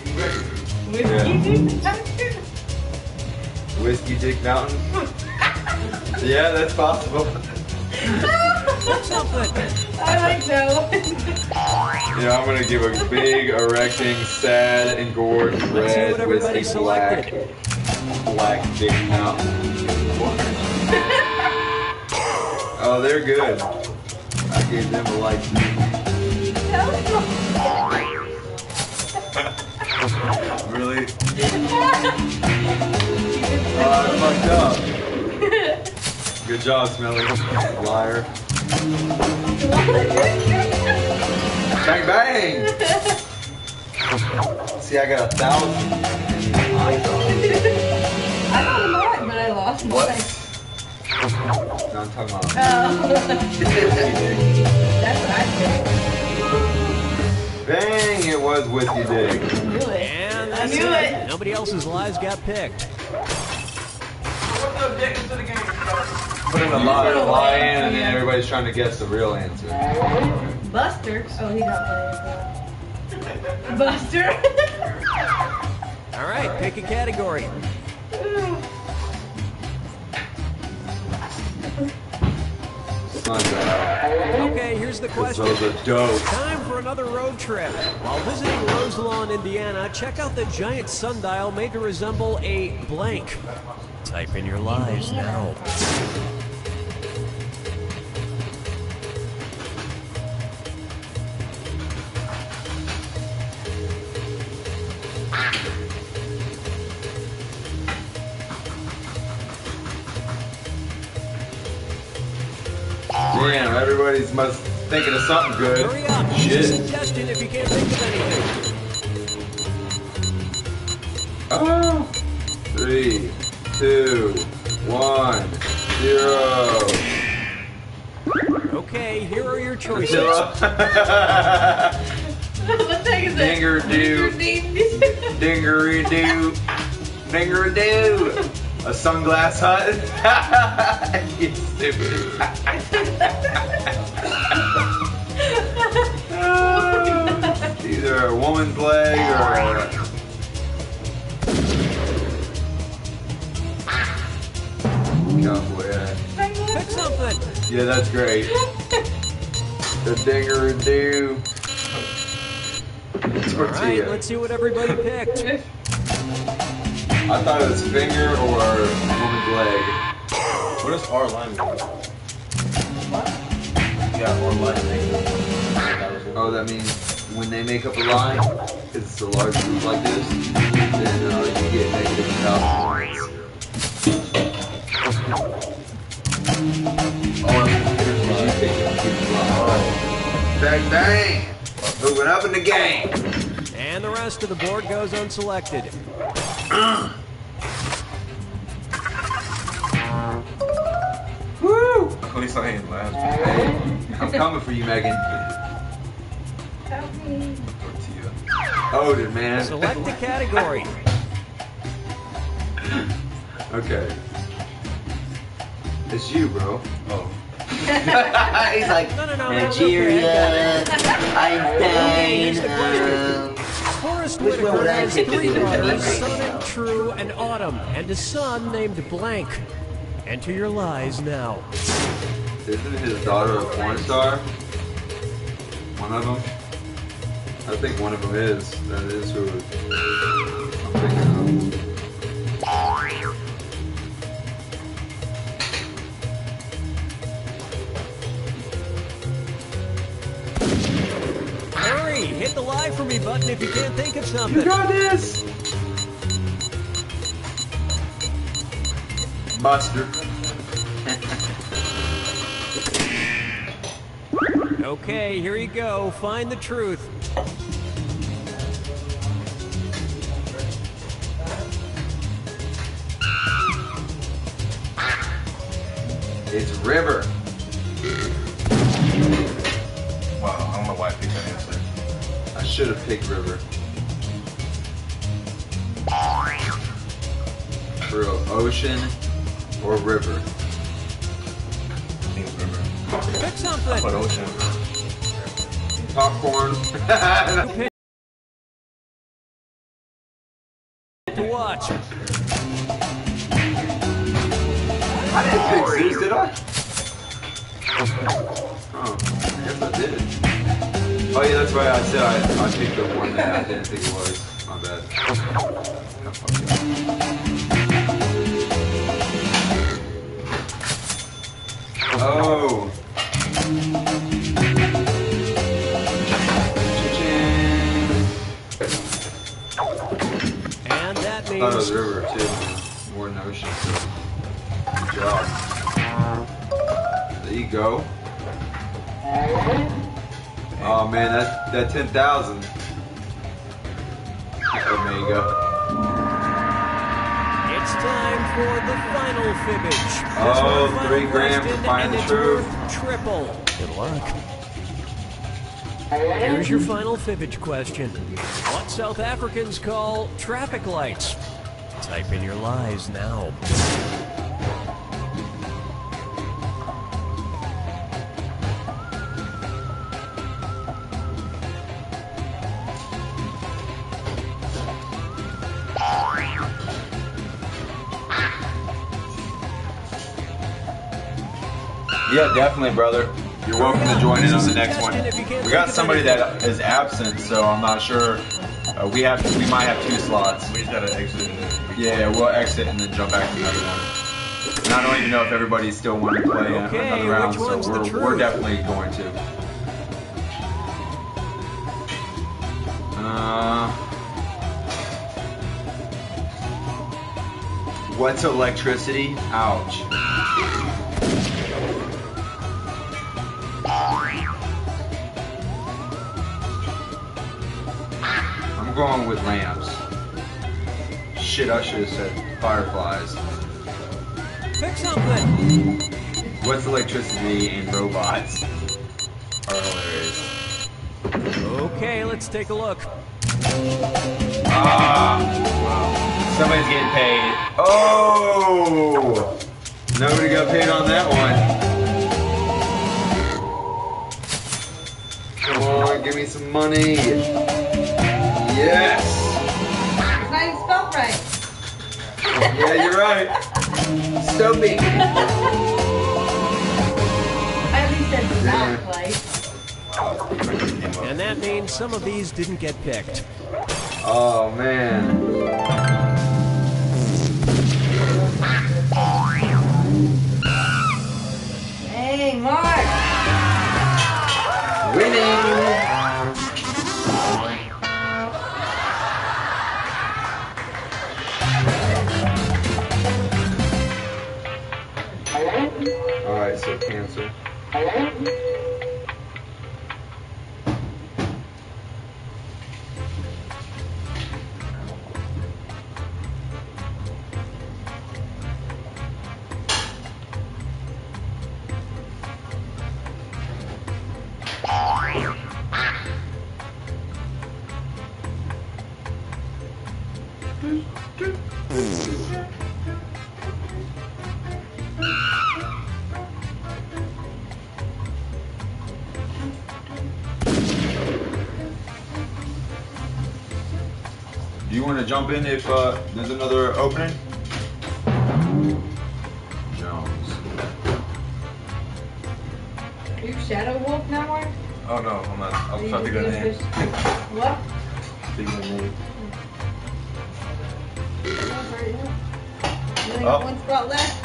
Whiskey Dick Mountain. Yeah, that's possible. Something. I like that one. Yeah, I'm gonna give a big, erecting, sad, engorged, Let's see red, what everybody whiskey, black, selected. black Dick Mountain. Oh, they're good. I gave them a like. Really? Oh, I fucked up. Good job, Smelly. Liar. Bang bang! See, I got 1,000. I got mine, but I lost mine. What? No, I'm talking about. Oh. That's what I think. Bang! It was Whiskey Dick. I knew it. And I that's knew it. Nobody else's lies got picked. Put in a lot of lie in, and then everybody's trying to guess the real answer. Buster. Oh, he got one. Buster. All right, pick a category. Okay, here's the question. Those are dope. Time for another road trip. While visiting Roselawn, Indiana, check out the giant sundial made to resemble a blank. Type in your lies now. Damn, everybody's must thinking of something good. Hurry up. Use a Shit. suggestion if you can't think of anything. Oh. 3, 2, 1, 0. Okay, here are your choices. What the heck is that? Dinger-doo. Dingery-doo. Dingery-doo. A sunglass hut? You stupid. Either a woman's leg or cowboy hat. Pick something. Yeah, that's great. The dinger-a-doo. All right, Tortilla. let's see what everybody picked. I thought it was finger or woman's leg. What does R line mean? What? Yeah, R line mean. Oh, that means when they make up a line, because it's a large group like this, then you get negative points. You pick the computer line. Bang, bang! Moving up in the game. And the rest of the board goes unselected. Woo! At least I ain't laughing. Hey, I'm coming for you, Megan. Help me. Tortilla. Odin, man. Select a category. Okay. It's you, bro. Oh. He's like, No, that's Nigeria, I'm Here's the question. Forrest Whitaker has 3 daughters, Sonnet, True, and Autumn, and a son named Blank. Enter your lies now. Isn't his daughter a porn star? One of them? I think one of them is. That is who I'm thinking of. Hurry, hit the lie for me button if you can't think of something. You got this! Mustard. Okay, here you go. Find the truth. It's River. Wow, I don't know why I picked that answer. I should have picked River. For ocean or river. I think it's River. Pick But something. ocean. Popcorn. To watch. I didn't pick Zeus, did I? Oh, I guess I did. Oh yeah, that's right. I said I picked the one that I didn't think it was. My bad. I fucked up. Oh. And that I thought it was means river too. More than ocean. So. Good job. There you go. Oh man, that 10,000. Omega. it's time for the final fibbage. Oh, This one, final 3 grand for question, finding and the it's truth. worth triple. Good luck. Here's your final fibbage question. What South Africans call traffic lights? Type in your lies now. Yeah, definitely, brother. You're welcome to join in on the next one. We got somebody that is absent, so I'm not sure. We might have 2 slots. We just gotta exit and then Yeah, we'll exit and then jump back to another one. And I don't even know if everybody still wants to play Okay, another round, which one's so the we're truth? definitely going to. What's electricity? Ouch. I'm going with lamps. Shit, I should have said fireflies. Pick something. What's electricity and robots are hilarious. Okay, let's take a look. Ah! Somebody's getting paid. Oh! Nobody got paid on that one. Come on, give me some money. Yes! It's not even spelled right. Yeah, you're right. So big. I at least said sound like. And that means some of these didn't get picked. Oh man. Hey, Mark. Winning. Alright, so cancel. Do you want to jump in if there's another opening? Jones. Are you Shadow Wolf now, Mark? Oh no, I'm not. I Are was you trying to think of the name. What? Think of the name. You only Oh. got one spot left.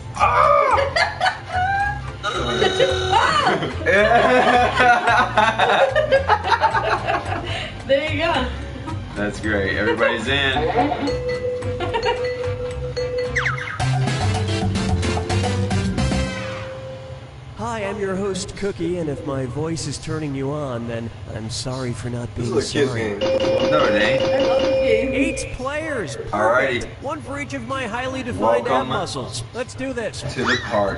There you go. That's great. Everybody's in. Hi, I'm your host, Cookie, and if my voice is turning you on, then I'm sorry for not This being is a kid's sorry. game. No, it ain't. I love this game. 8 players. Perfect. Alrighty. One for each of my highly defined ab Welcome. muscles. Let's do this. To the party.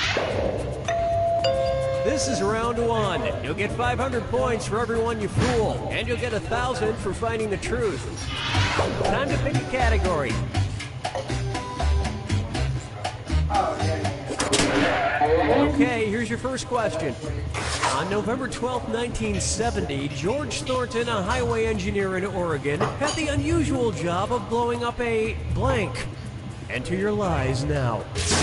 This is round 1. You'll get 500 points for everyone you fool, and you'll get 1,000 for finding the truth. Time to pick a category. Okay, here's your first question. On November 12, 1970, George Thornton, a highway engineer in Oregon, had the unusual job of blowing up a blank. Enter your lies now.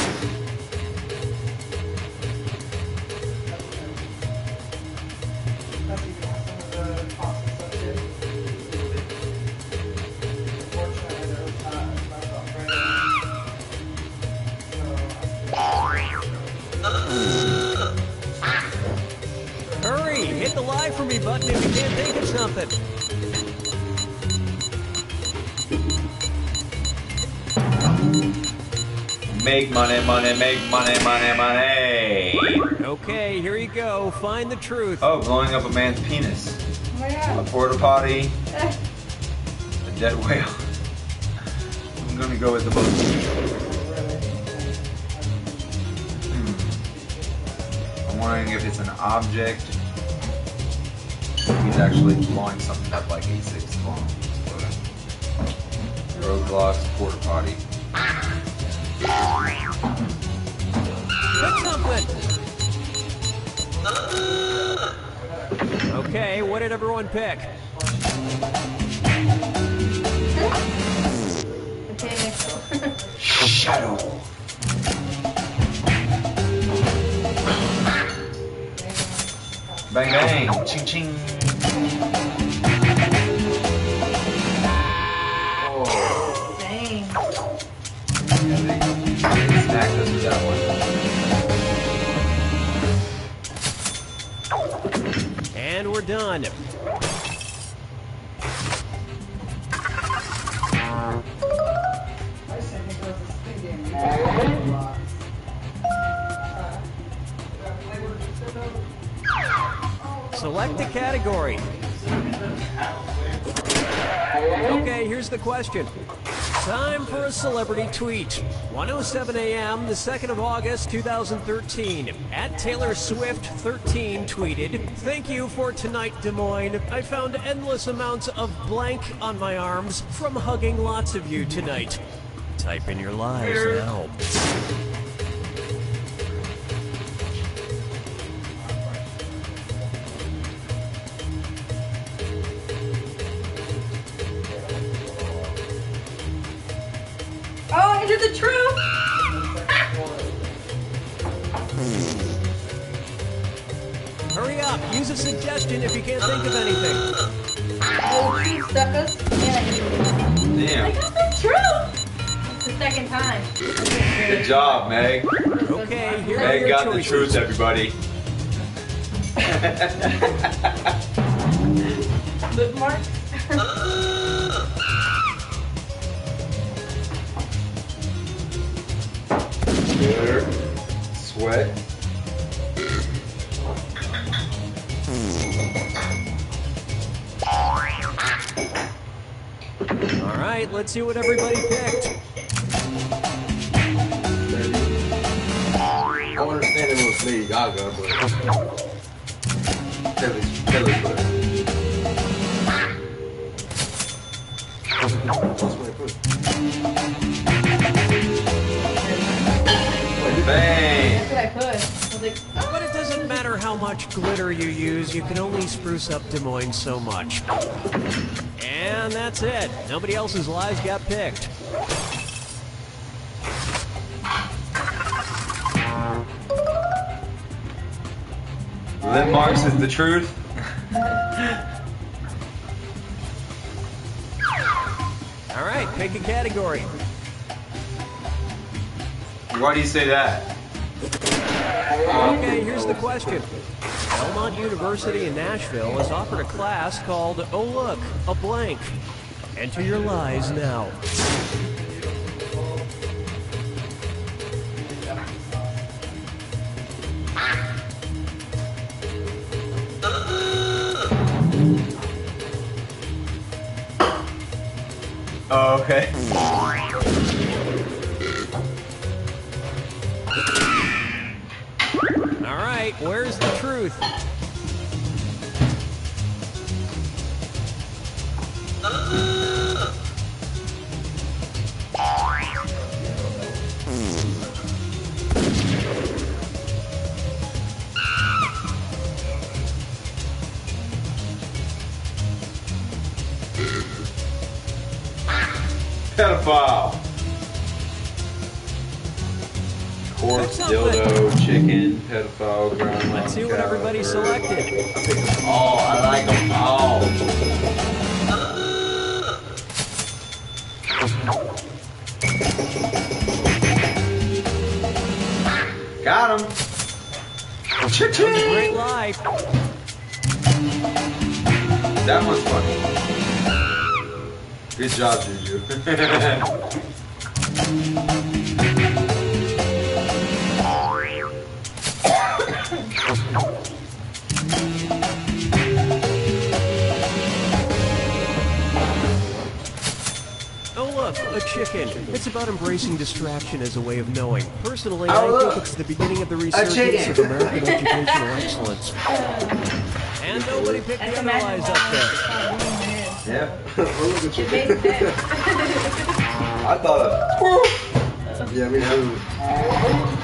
Hurry, hit the lie for me button if you can't think of something. Make money, money, make money, money, money. Okay, here you go. Find the truth. Oh, blowing up a man's penis. Oh my A god. porta potty. A dead whale. I'm gonna go with the most. I'm wondering if it's an object. He's actually blowing something up like A6 long. Roadblocks, porta potty. Pick something. Okay, what did everyone pick? Okay. Shadow. Bang bang. Ching ching. Oh. Dang. Smacked us with that one. And we're done. Select a category. Okay, here's the question. Time for a celebrity tweet. 1:07 a.m., the 2nd of August, 2013. At Taylor Swift 13 tweeted, "Thank you for tonight, Des Moines. I found endless amounts of blank on my arms from hugging lots of you tonight." Type in your lies now. Oh, enter the truth! Hurry up, use a suggestion if you can't think of anything. Oh, she stuck us. Yeah. I Damn. got the truth. It's the second time. Good job, Meg. Okay, here are Meg your got the choices. truth, everybody. Lip mark. Glitter. Sweat. All right, let's see what everybody picked. I understand it was Lady Gaga, but Taylor Swift. that's what I put. Bang. That's what I put. I was like, But it doesn't matter how much glitter you use, you can only spruce up Des Moines so much. And that's it. Nobody else's lives got picked. Lip marks is the truth. All right, pick a category. Why do you say that? Okay, here's the question. Belmont University in Nashville has offered a class called Oh Look, a Blank. Enter your lies now. Oh, okay. All right, where's the truth? Pedophile. Corpse, Pick something. dildo, chicken, pedophile, groundhog. Let's see what cow, everybody bird. selected. Oh, I like them all. Got him. That was a great lie. That one's funny. Good job, Juju. Oh look, a chicken. It's about embracing distraction as a way of knowing. Personally, Oh, I look. think it's the beginning of the resurgence chicken. of American educational excellence. And nobody picked the that's other lies up there. Yeah. Look at It made you. sense. I thought Yeah, me too.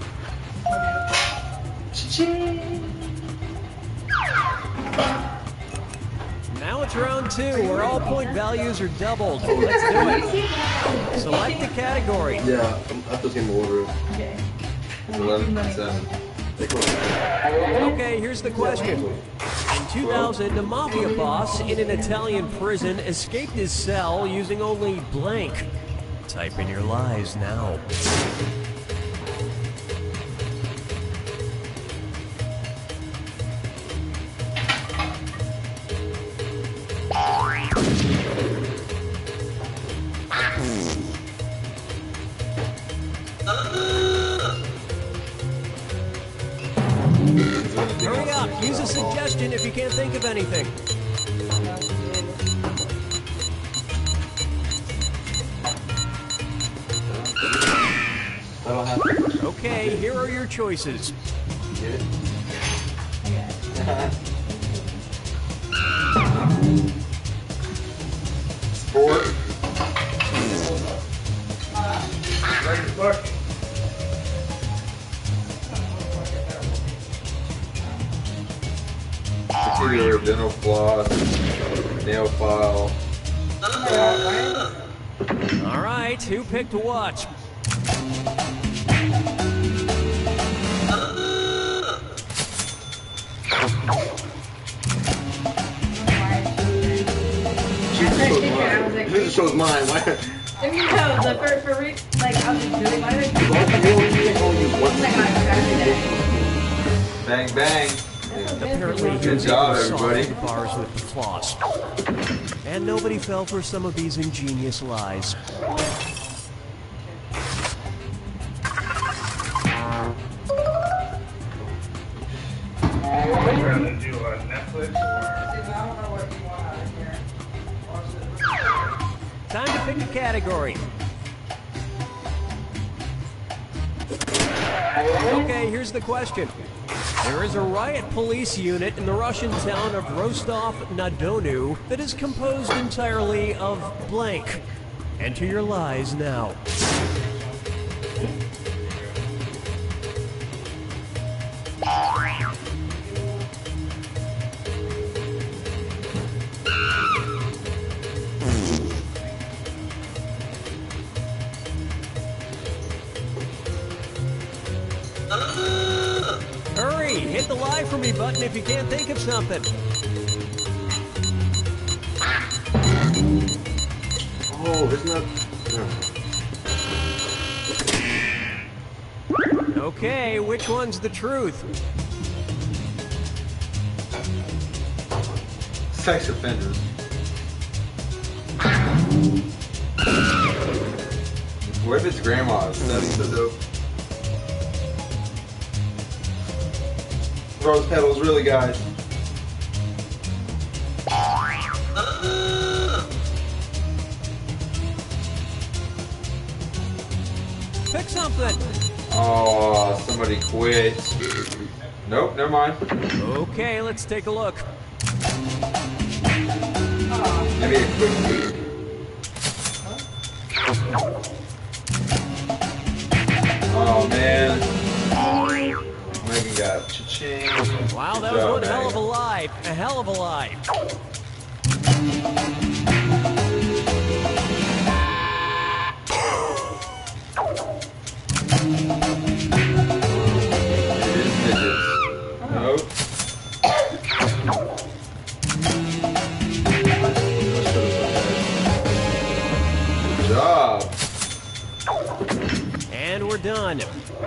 Now it's round two, where all point values are doubled. Let's do it. Select the category. Yeah, I still came order. Okay. 11.7. Okay, here's the question. In 2000, a mafia boss in an Italian prison escaped his cell using only blank. Type in your lies now. Hurry up, use a suggestion if you can't think of anything. I don't have to Okay, here are your choices. get it. Sport. Particular dental floss, nail file. All right, who picked what? chose mine. Why? If you know, the for like, I was just really wondering. You only use one. Like, I every day. Bang, bang. Apparently, he Good was job, able to solve everybody. the bars with the floss. And nobody fell for some of these ingenious lies. We're gonna do Netflix or I don't know what you want out of here. Time to pick a category. Okay, here's the question. There is a riot police unit in the Russian town of Rostov-na-Donu that is composed entirely of blank. Enter your lies now. Hurry, hit the lie for me button if you can't think of something. Oh, isn't that? No. Okay, which one's the truth? Sex offenders. What if it's grandma's? That'd be so dope. Rose petals, really, guys. Pick something. Oh, somebody quit. Nope, never mind. Okay, let's take a look. Maybe a quick week. Oh man. Megan got cha-ching. Wow, that Good was job, one hell of a Megan. lie. A hell of a lie. It is midgets. Nope. Good job. And we're done.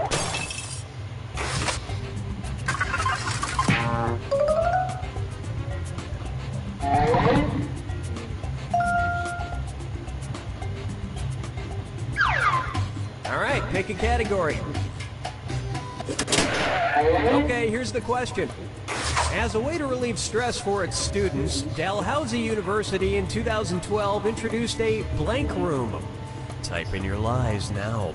All right, pick a category. Okay, here's the question. As a way to relieve stress for its students, Dalhousie University in 2012 introduced a blank room. Type in your lies now.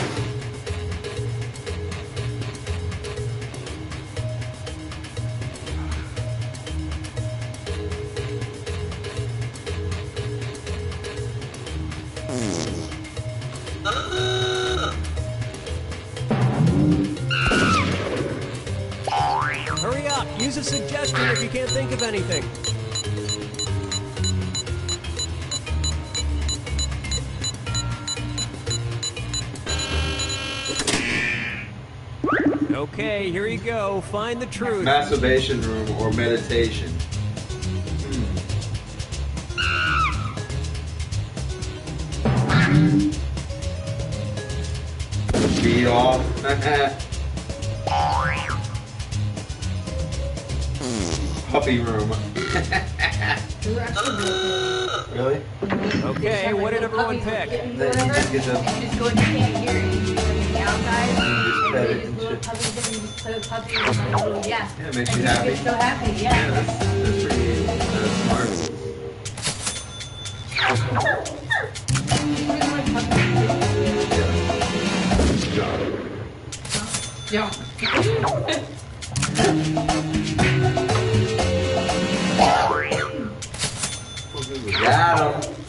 Hurry up, use a suggestion if you can't think of anything. Okay, here you go. Find the truth. Masturbation room or meditation. Beat off. Puppy room. Really? Okay, what did everyone pick? That you just get the- And you just go in, you can't hear it. You just go in the outside. just And pet you it get and little shit. puppies and you just put a puppy in a little, yeah. Yeah, it makes And you just happy. get so happy, Yeah, yeah. that's pretty smart. Put in like puppies. Good job. Yeah. Got him.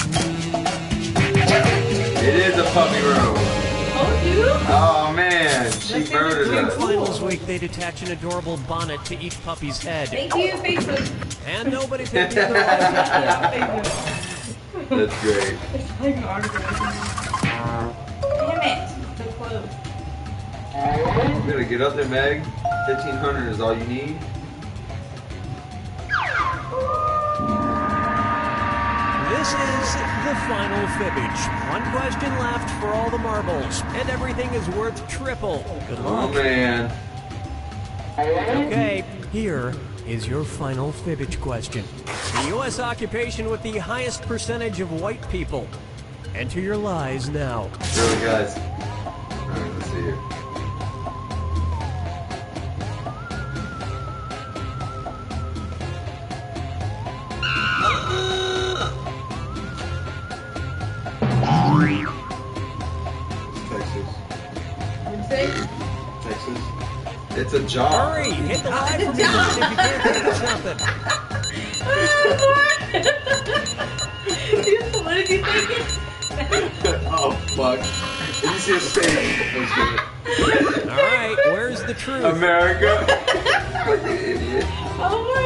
It is a puppy room. Oh, dude. Oh man, she murdered In us. finals week, they'd attach an adorable bonnet to each puppy's head. Thank you, Facebook. And nobody picked the other Yeah, one. Facebook. That's great. It's like an article. Damn it. So close. I'm gonna get up there, Meg. 1,500 is all you need. This is the final fibbage. One question left for all the marbles, and everything is worth triple. Good Oh luck. man. Okay, here is your final fibbage question. The U.S. occupation with the highest percentage of white people. Enter your lies now. Really, guys? Alright, let's see here. Texas. What'd you say? Texas. It's a jar. Hurry, hit the lie for me if you can't think of something. What did you think? Oh fuck. Did you see his face? All right, where's the truth? America. Fucking idiot. Oh my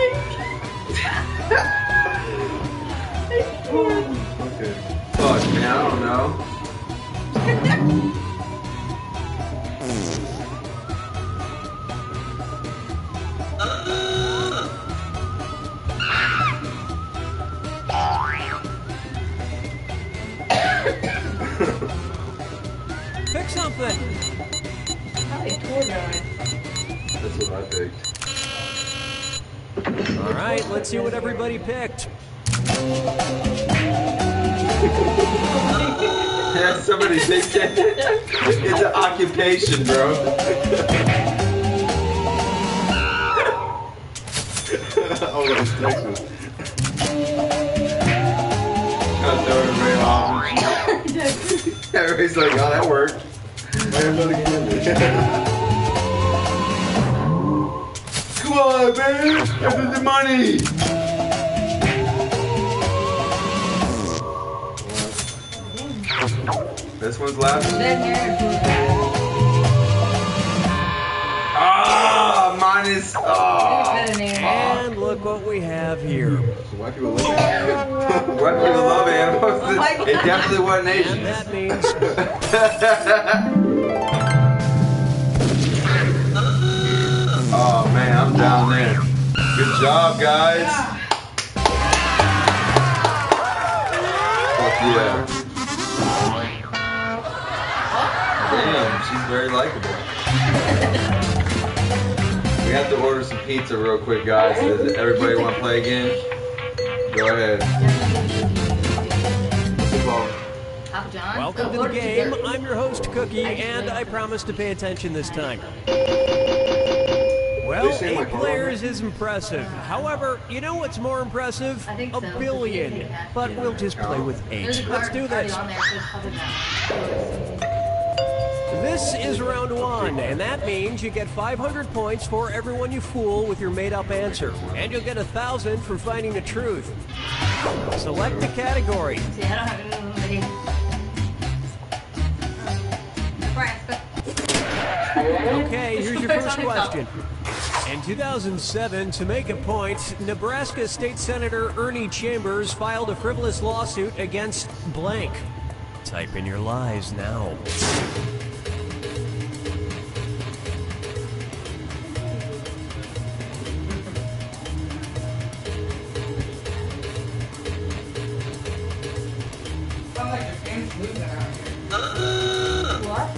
Okay. Fuck, man, I don't know. Pick something. Probably a tour guide. That's what I picked. All right, let's see what everybody picked. Yeah, somebody picked it. It's an occupation, bro. Oh, that's Texas. Gotta throw everybody off. Everybody's like, oh, that worked. Come on, man. Give me the money. This one's left. Then you're a tour guide. Ah, mine is. Ah. Better name. And look what we have here. So white people look at White people love animals. Oh my It definitely wasn't And Asian. that means Oh man, I'm down there. Good job, guys. Fuck yeah. Damn, she's very likable. We have to order some pizza real quick, guys. Does everybody want to play again? Go ahead. Papa John. welcome to the game. I'm your host, Cookie, and I promise to pay attention this time. Well, They say my 8 phone players is impressive. However, you know what's more impressive? I think A so. billion. But we'll just play with There's a 8. card Let's do already this. on there, so it's probably not. This is round 1, and that means you get 500 points for everyone you fool with your made-up answer. And you'll get 1,000 for finding the truth. Select a category. See, I don't have any. Nebraska. Okay, here's your first question. In 2007, to make a point, Nebraska State Senator Ernie Chambers filed a frivolous lawsuit against blank. Type in your lies now. Sounds like Japan's losing out here. What?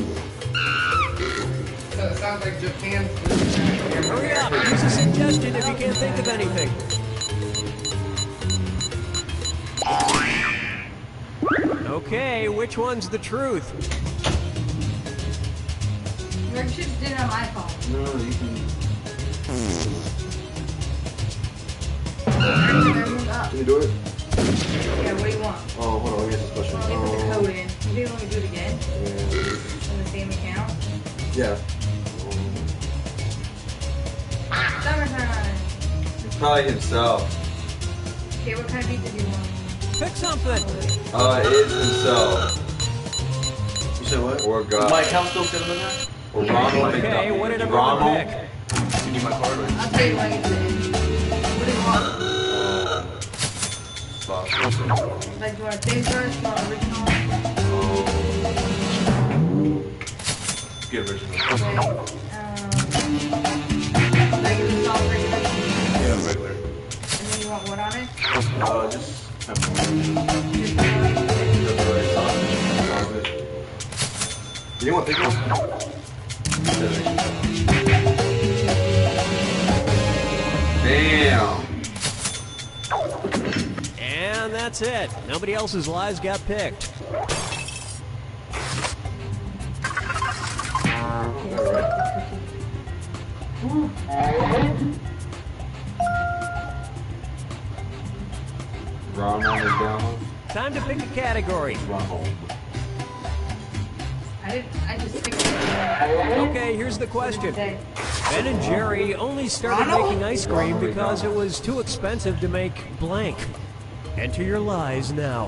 So it sounds like Japan's losing out here. Hurry up, use a suggestion if you can't think of anything. Okay, which one's the truth? You should have did it on my phone. No, you can. Everything up. Can you do it? Yeah, what do you want? Oh, hold on. Let me ask this question. You put the code in. You think let me do it again? In the same account? Yeah. Summertime. Probably himself. Okay, what kind of pizza do you want? Pick something. It is himself. You said what? Or God. My account's still sitting in there? Or Ronald Okay, McDonald. what did everyone Ronald? pick? You need my card or? I'll tell you when I get to the end. What do you want? Sausage. Like, do you want a thin crust? Do you want original? Get original. Okay. Regular salt, regular cheese. Yeah, regular. And then you want what on it? Just You want to take one? Damn. And that's it. Nobody else's lies got picked. Ronald is down. Time to pick a category. I just picked it. Okay, here's the question. Today. Ben and Jerry only started making ice cream because it was too expensive to make blank. Enter your lies now.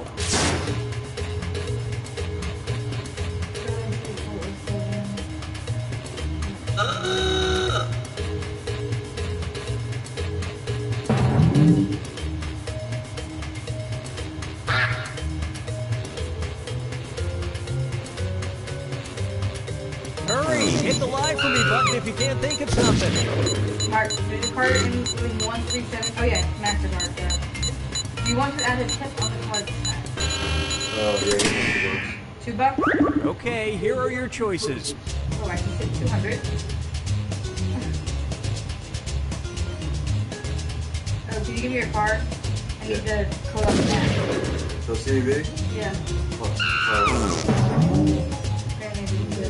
Hurry, hit the lie for me button if you can't think of something. There's a card in 137. Oh yeah, MasterCard. Yeah. Do you want to add a tip on the card snack? Oh, yeah, $2? Okay, here are your choices. Oh, I can hit 200. Oh, can you give me your card? I need the code on the back. So CB? Yeah. Apparently we can do it.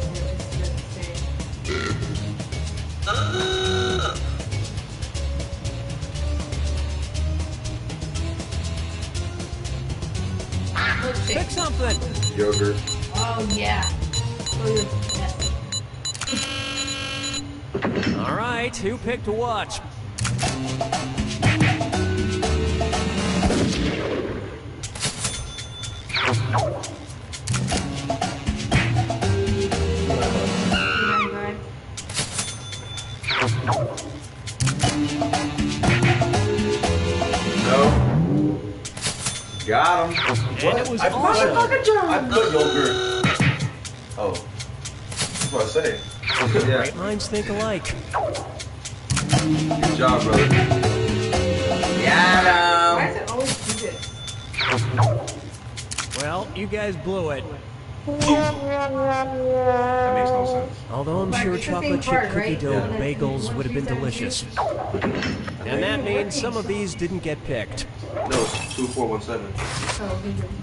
Pick something. Yogurt. Oh yeah. All right, who picked what? No. Got him. And it was I awesome. put yogurt. Oh. That's what I say. Yeah. Great minds think alike. Good job, brother. Got Why him. does it always do this? Well, you guys blew it. That makes no sense. Although I'm But sure it's the same chocolate chip card, cookie right? dough Yeah. bagels would have been delicious. And that means some of these didn't get picked. No, it's 2417. Oh, he did.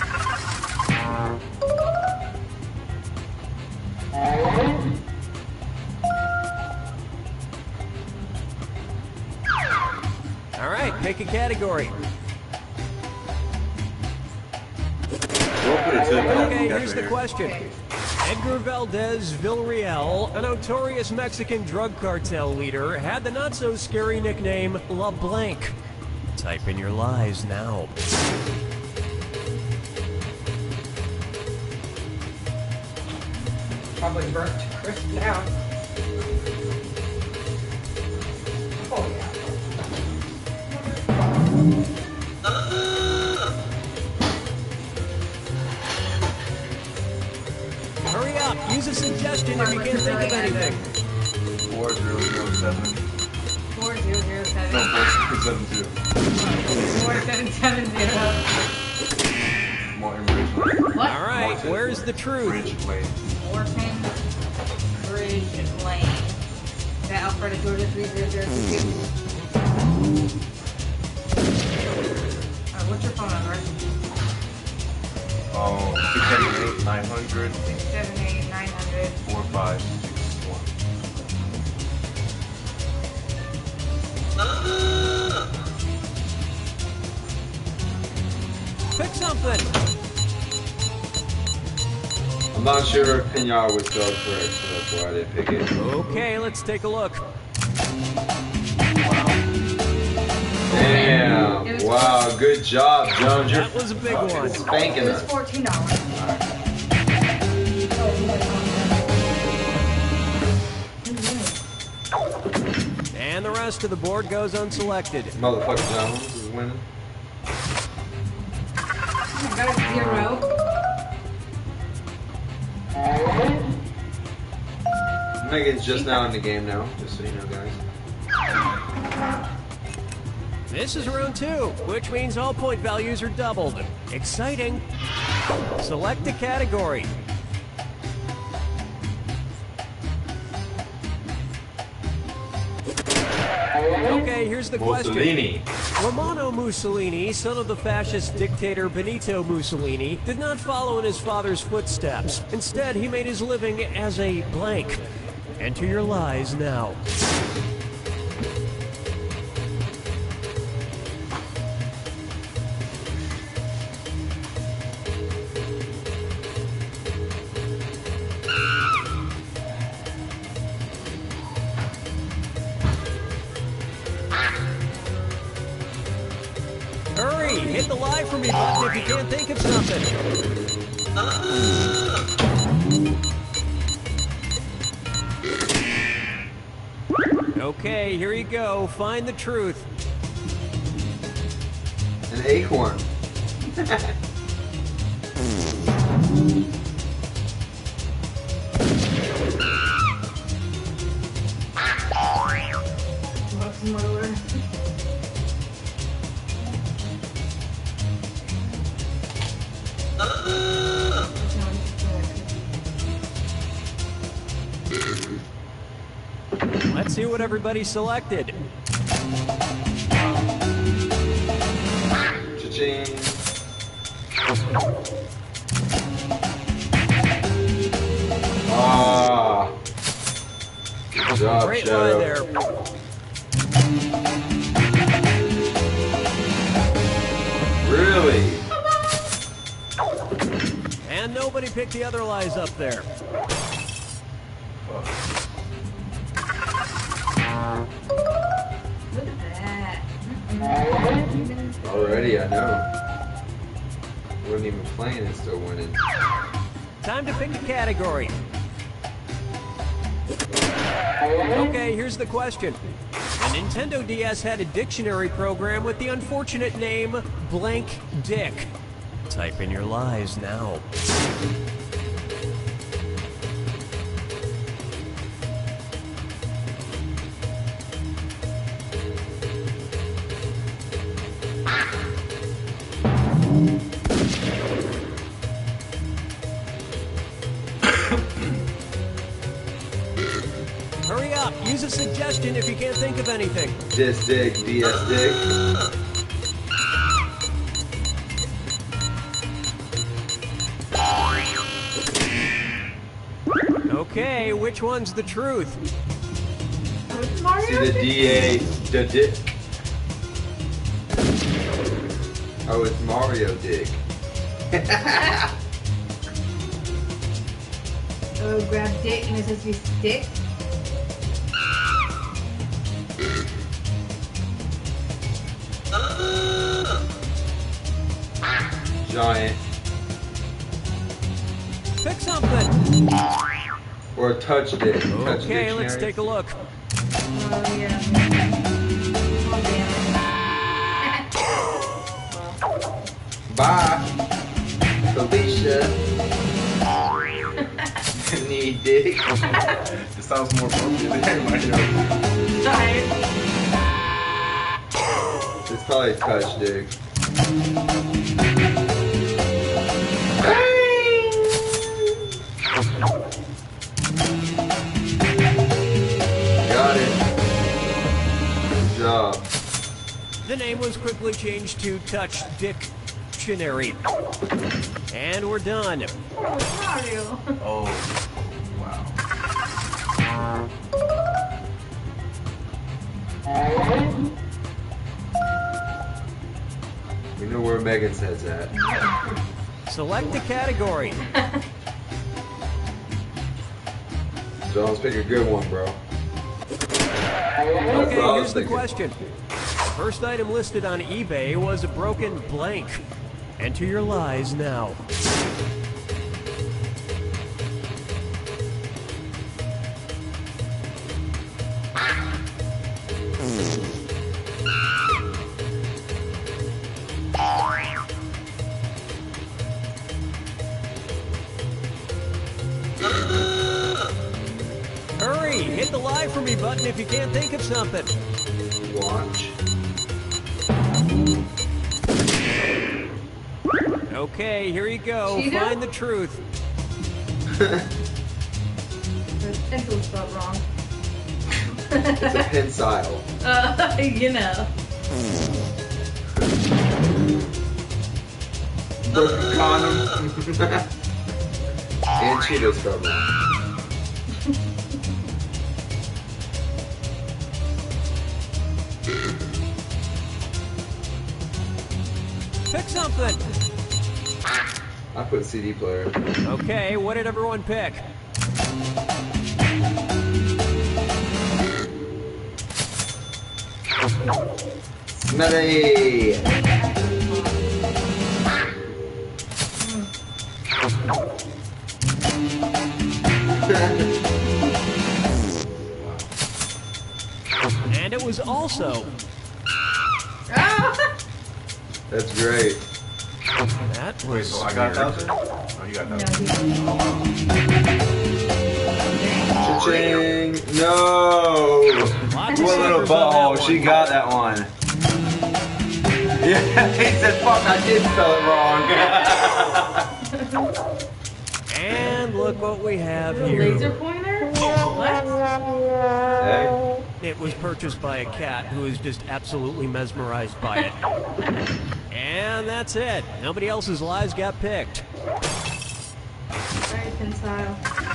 All right, pick a category. Don't put a tip on Okay, that here's the here. question. Edgar Valdez Villarreal, a notorious Mexican drug cartel leader, had the not-so-scary nickname La Blanc. Type in your lies now. Probably burnt to crisp now. Oh yeah. Hurry up, use a suggestion if you can't think of anything. 4007. 4007. No, 4672. 4770. More original. What? All right, where's the truth? Bridge Lane. Orphan Bridge Lane. Is that Alfredo Georgia 30062? What's your phone number? Oh, 678 900 678 900. 4561. Pick something. I'm not sure if Pinyar was spelled correct, so that's why I didn't pick it. Okay, let's take a look. Damn. It was Wow, good job, Jones. You're That was a big one. spanking It was us. $14. And the rest of the board goes unselected. Motherfucker Jones is winning. I got a 0. Megan's just now in the game now, just so you know, guys. This is round 2, which means all point values are doubled. Exciting. Select a category. Okay, here's the question. Mussolini. Romano Mussolini, son of the fascist dictator Benito Mussolini, did not follow in his father's footsteps. Instead, he made his living as a blank. Enter your lies now. Hurry, hit the lie for me button if you can't think of something. Okay, here you go. Find the truth. An acorn. What's more? Let's see what everybody selected. Cha-ching. Ah. Good job, Great Shadow. line there. Really? And nobody picked the other lies up there. Look at that. Already, I know. Wasn't even playing and still winning. Time to pick a category. Okay, here's the question. The Nintendo DS had a dictionary program with the unfortunate name Blank Dick. Type in your lies now. Hurry up, use a suggestion if you can't think of anything. Dis dig, DS dig. Okay, which one's the truth? What's Mario? See the DA, the dick. Oh, it's Mario Dig. Oh, grab dick and it says to be stick. Giant. Pick something. Or a touch dick. Touch Okay, let's dictionary. take a look. Oh, yeah. Oh, damn Bye. Felicia. Need dick. It sounds more appropriate than my show. it. Sorry. It's probably touch dick. Got it. Good job. The name was quickly changed to Touch Dictionary. And we're done. Oh, it's Mario. Oh, wow. We know where Megan's head's at. Select the category. Jones, pick a good one, bro. Okay, what I was here's the thinking. question. The first item listed on eBay was a broken blank. Enter your lies now. Hurry, hit the lie for me button if you can't think of something. Watch. Okay, here you go. Cheetah? Find the truth. The pencil's spelled wrong. It's a pencil. You know. Broken condom. And Cheetos spelled wrong. Pick something. I put CD player. Okay, what did everyone pick? Smelly. And it was also. That's great. That Wait, was so I got weird. that? Oh, you got No, that. Cha-ching. No. Lots of Poor little suckers on butthole. that She one. got that one. Yeah, he said, fuck, I did spell it wrong. And look what we have The here. laser pointer? What? Hey. It was purchased by a cat who is just absolutely mesmerized by it. And that's it. Nobody else's lies got picked. Alright, pencil.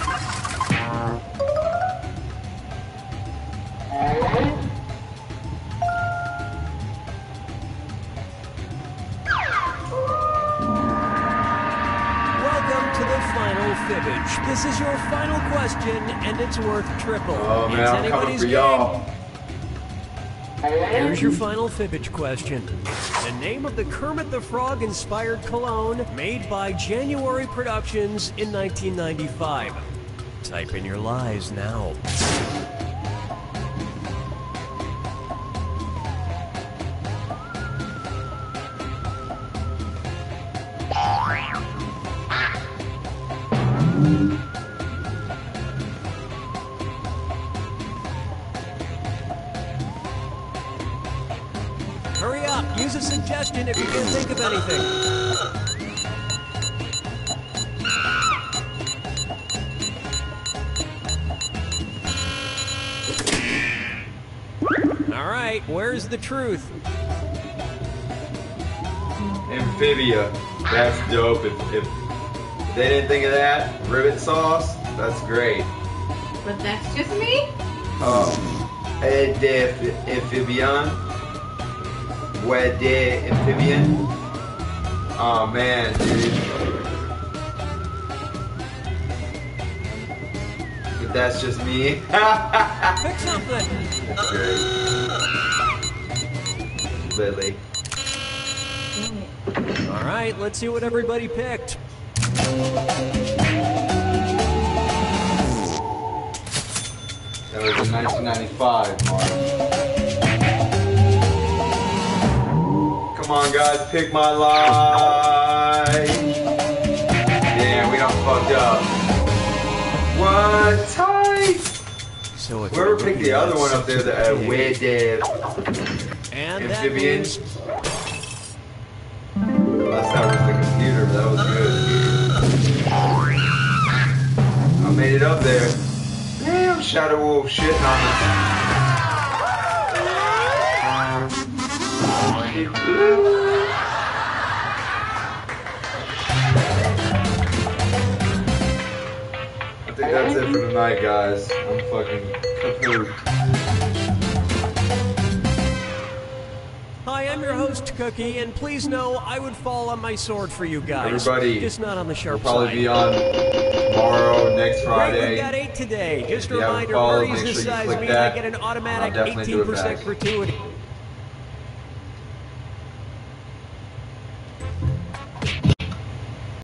Welcome to the final fibbage. This is your final question, and it's worth triple. Oh man, It's I'm coming anybody's for game. y'all. Here's your final fibbage question. The name of the Kermit the Frog inspired cologne made by January Productions in 1995. Type in your lies now. Hurry up, use a suggestion if you can't think of anything. All right, where's the truth? Amphibia. That's dope. If they didn't think of that, ribbit sauce, that's great. But that's just me? Amphibian. Where de amphibian? Oh man, dude. But that's just me. Pick something. That's great. Lily. Dang it. All right, let's see what everybody picked. That was in 1995, Mark. Come on, guys, pick my lie. Damn, we done fucked up. What? Tight. So it's Whoever picked the other one up there, the weird and that amphibian. means Unless that was the computer, but that was good. I made it up there. Damn, Shadow Wolf shitting on us. I think that's it for tonight, guys. I'm fucking kaput. Hi, I'm your host, Cookie, and please know I would fall on my sword for you guys. Everybody, just not on the We'll sharp probably side. be on tomorrow, next Right, Friday. we got 8 today. Just If a you haven't reminder, followed, Murray's make this sure you size click mean that. I get an I'll automatic definitely do it 18% back. gratuity.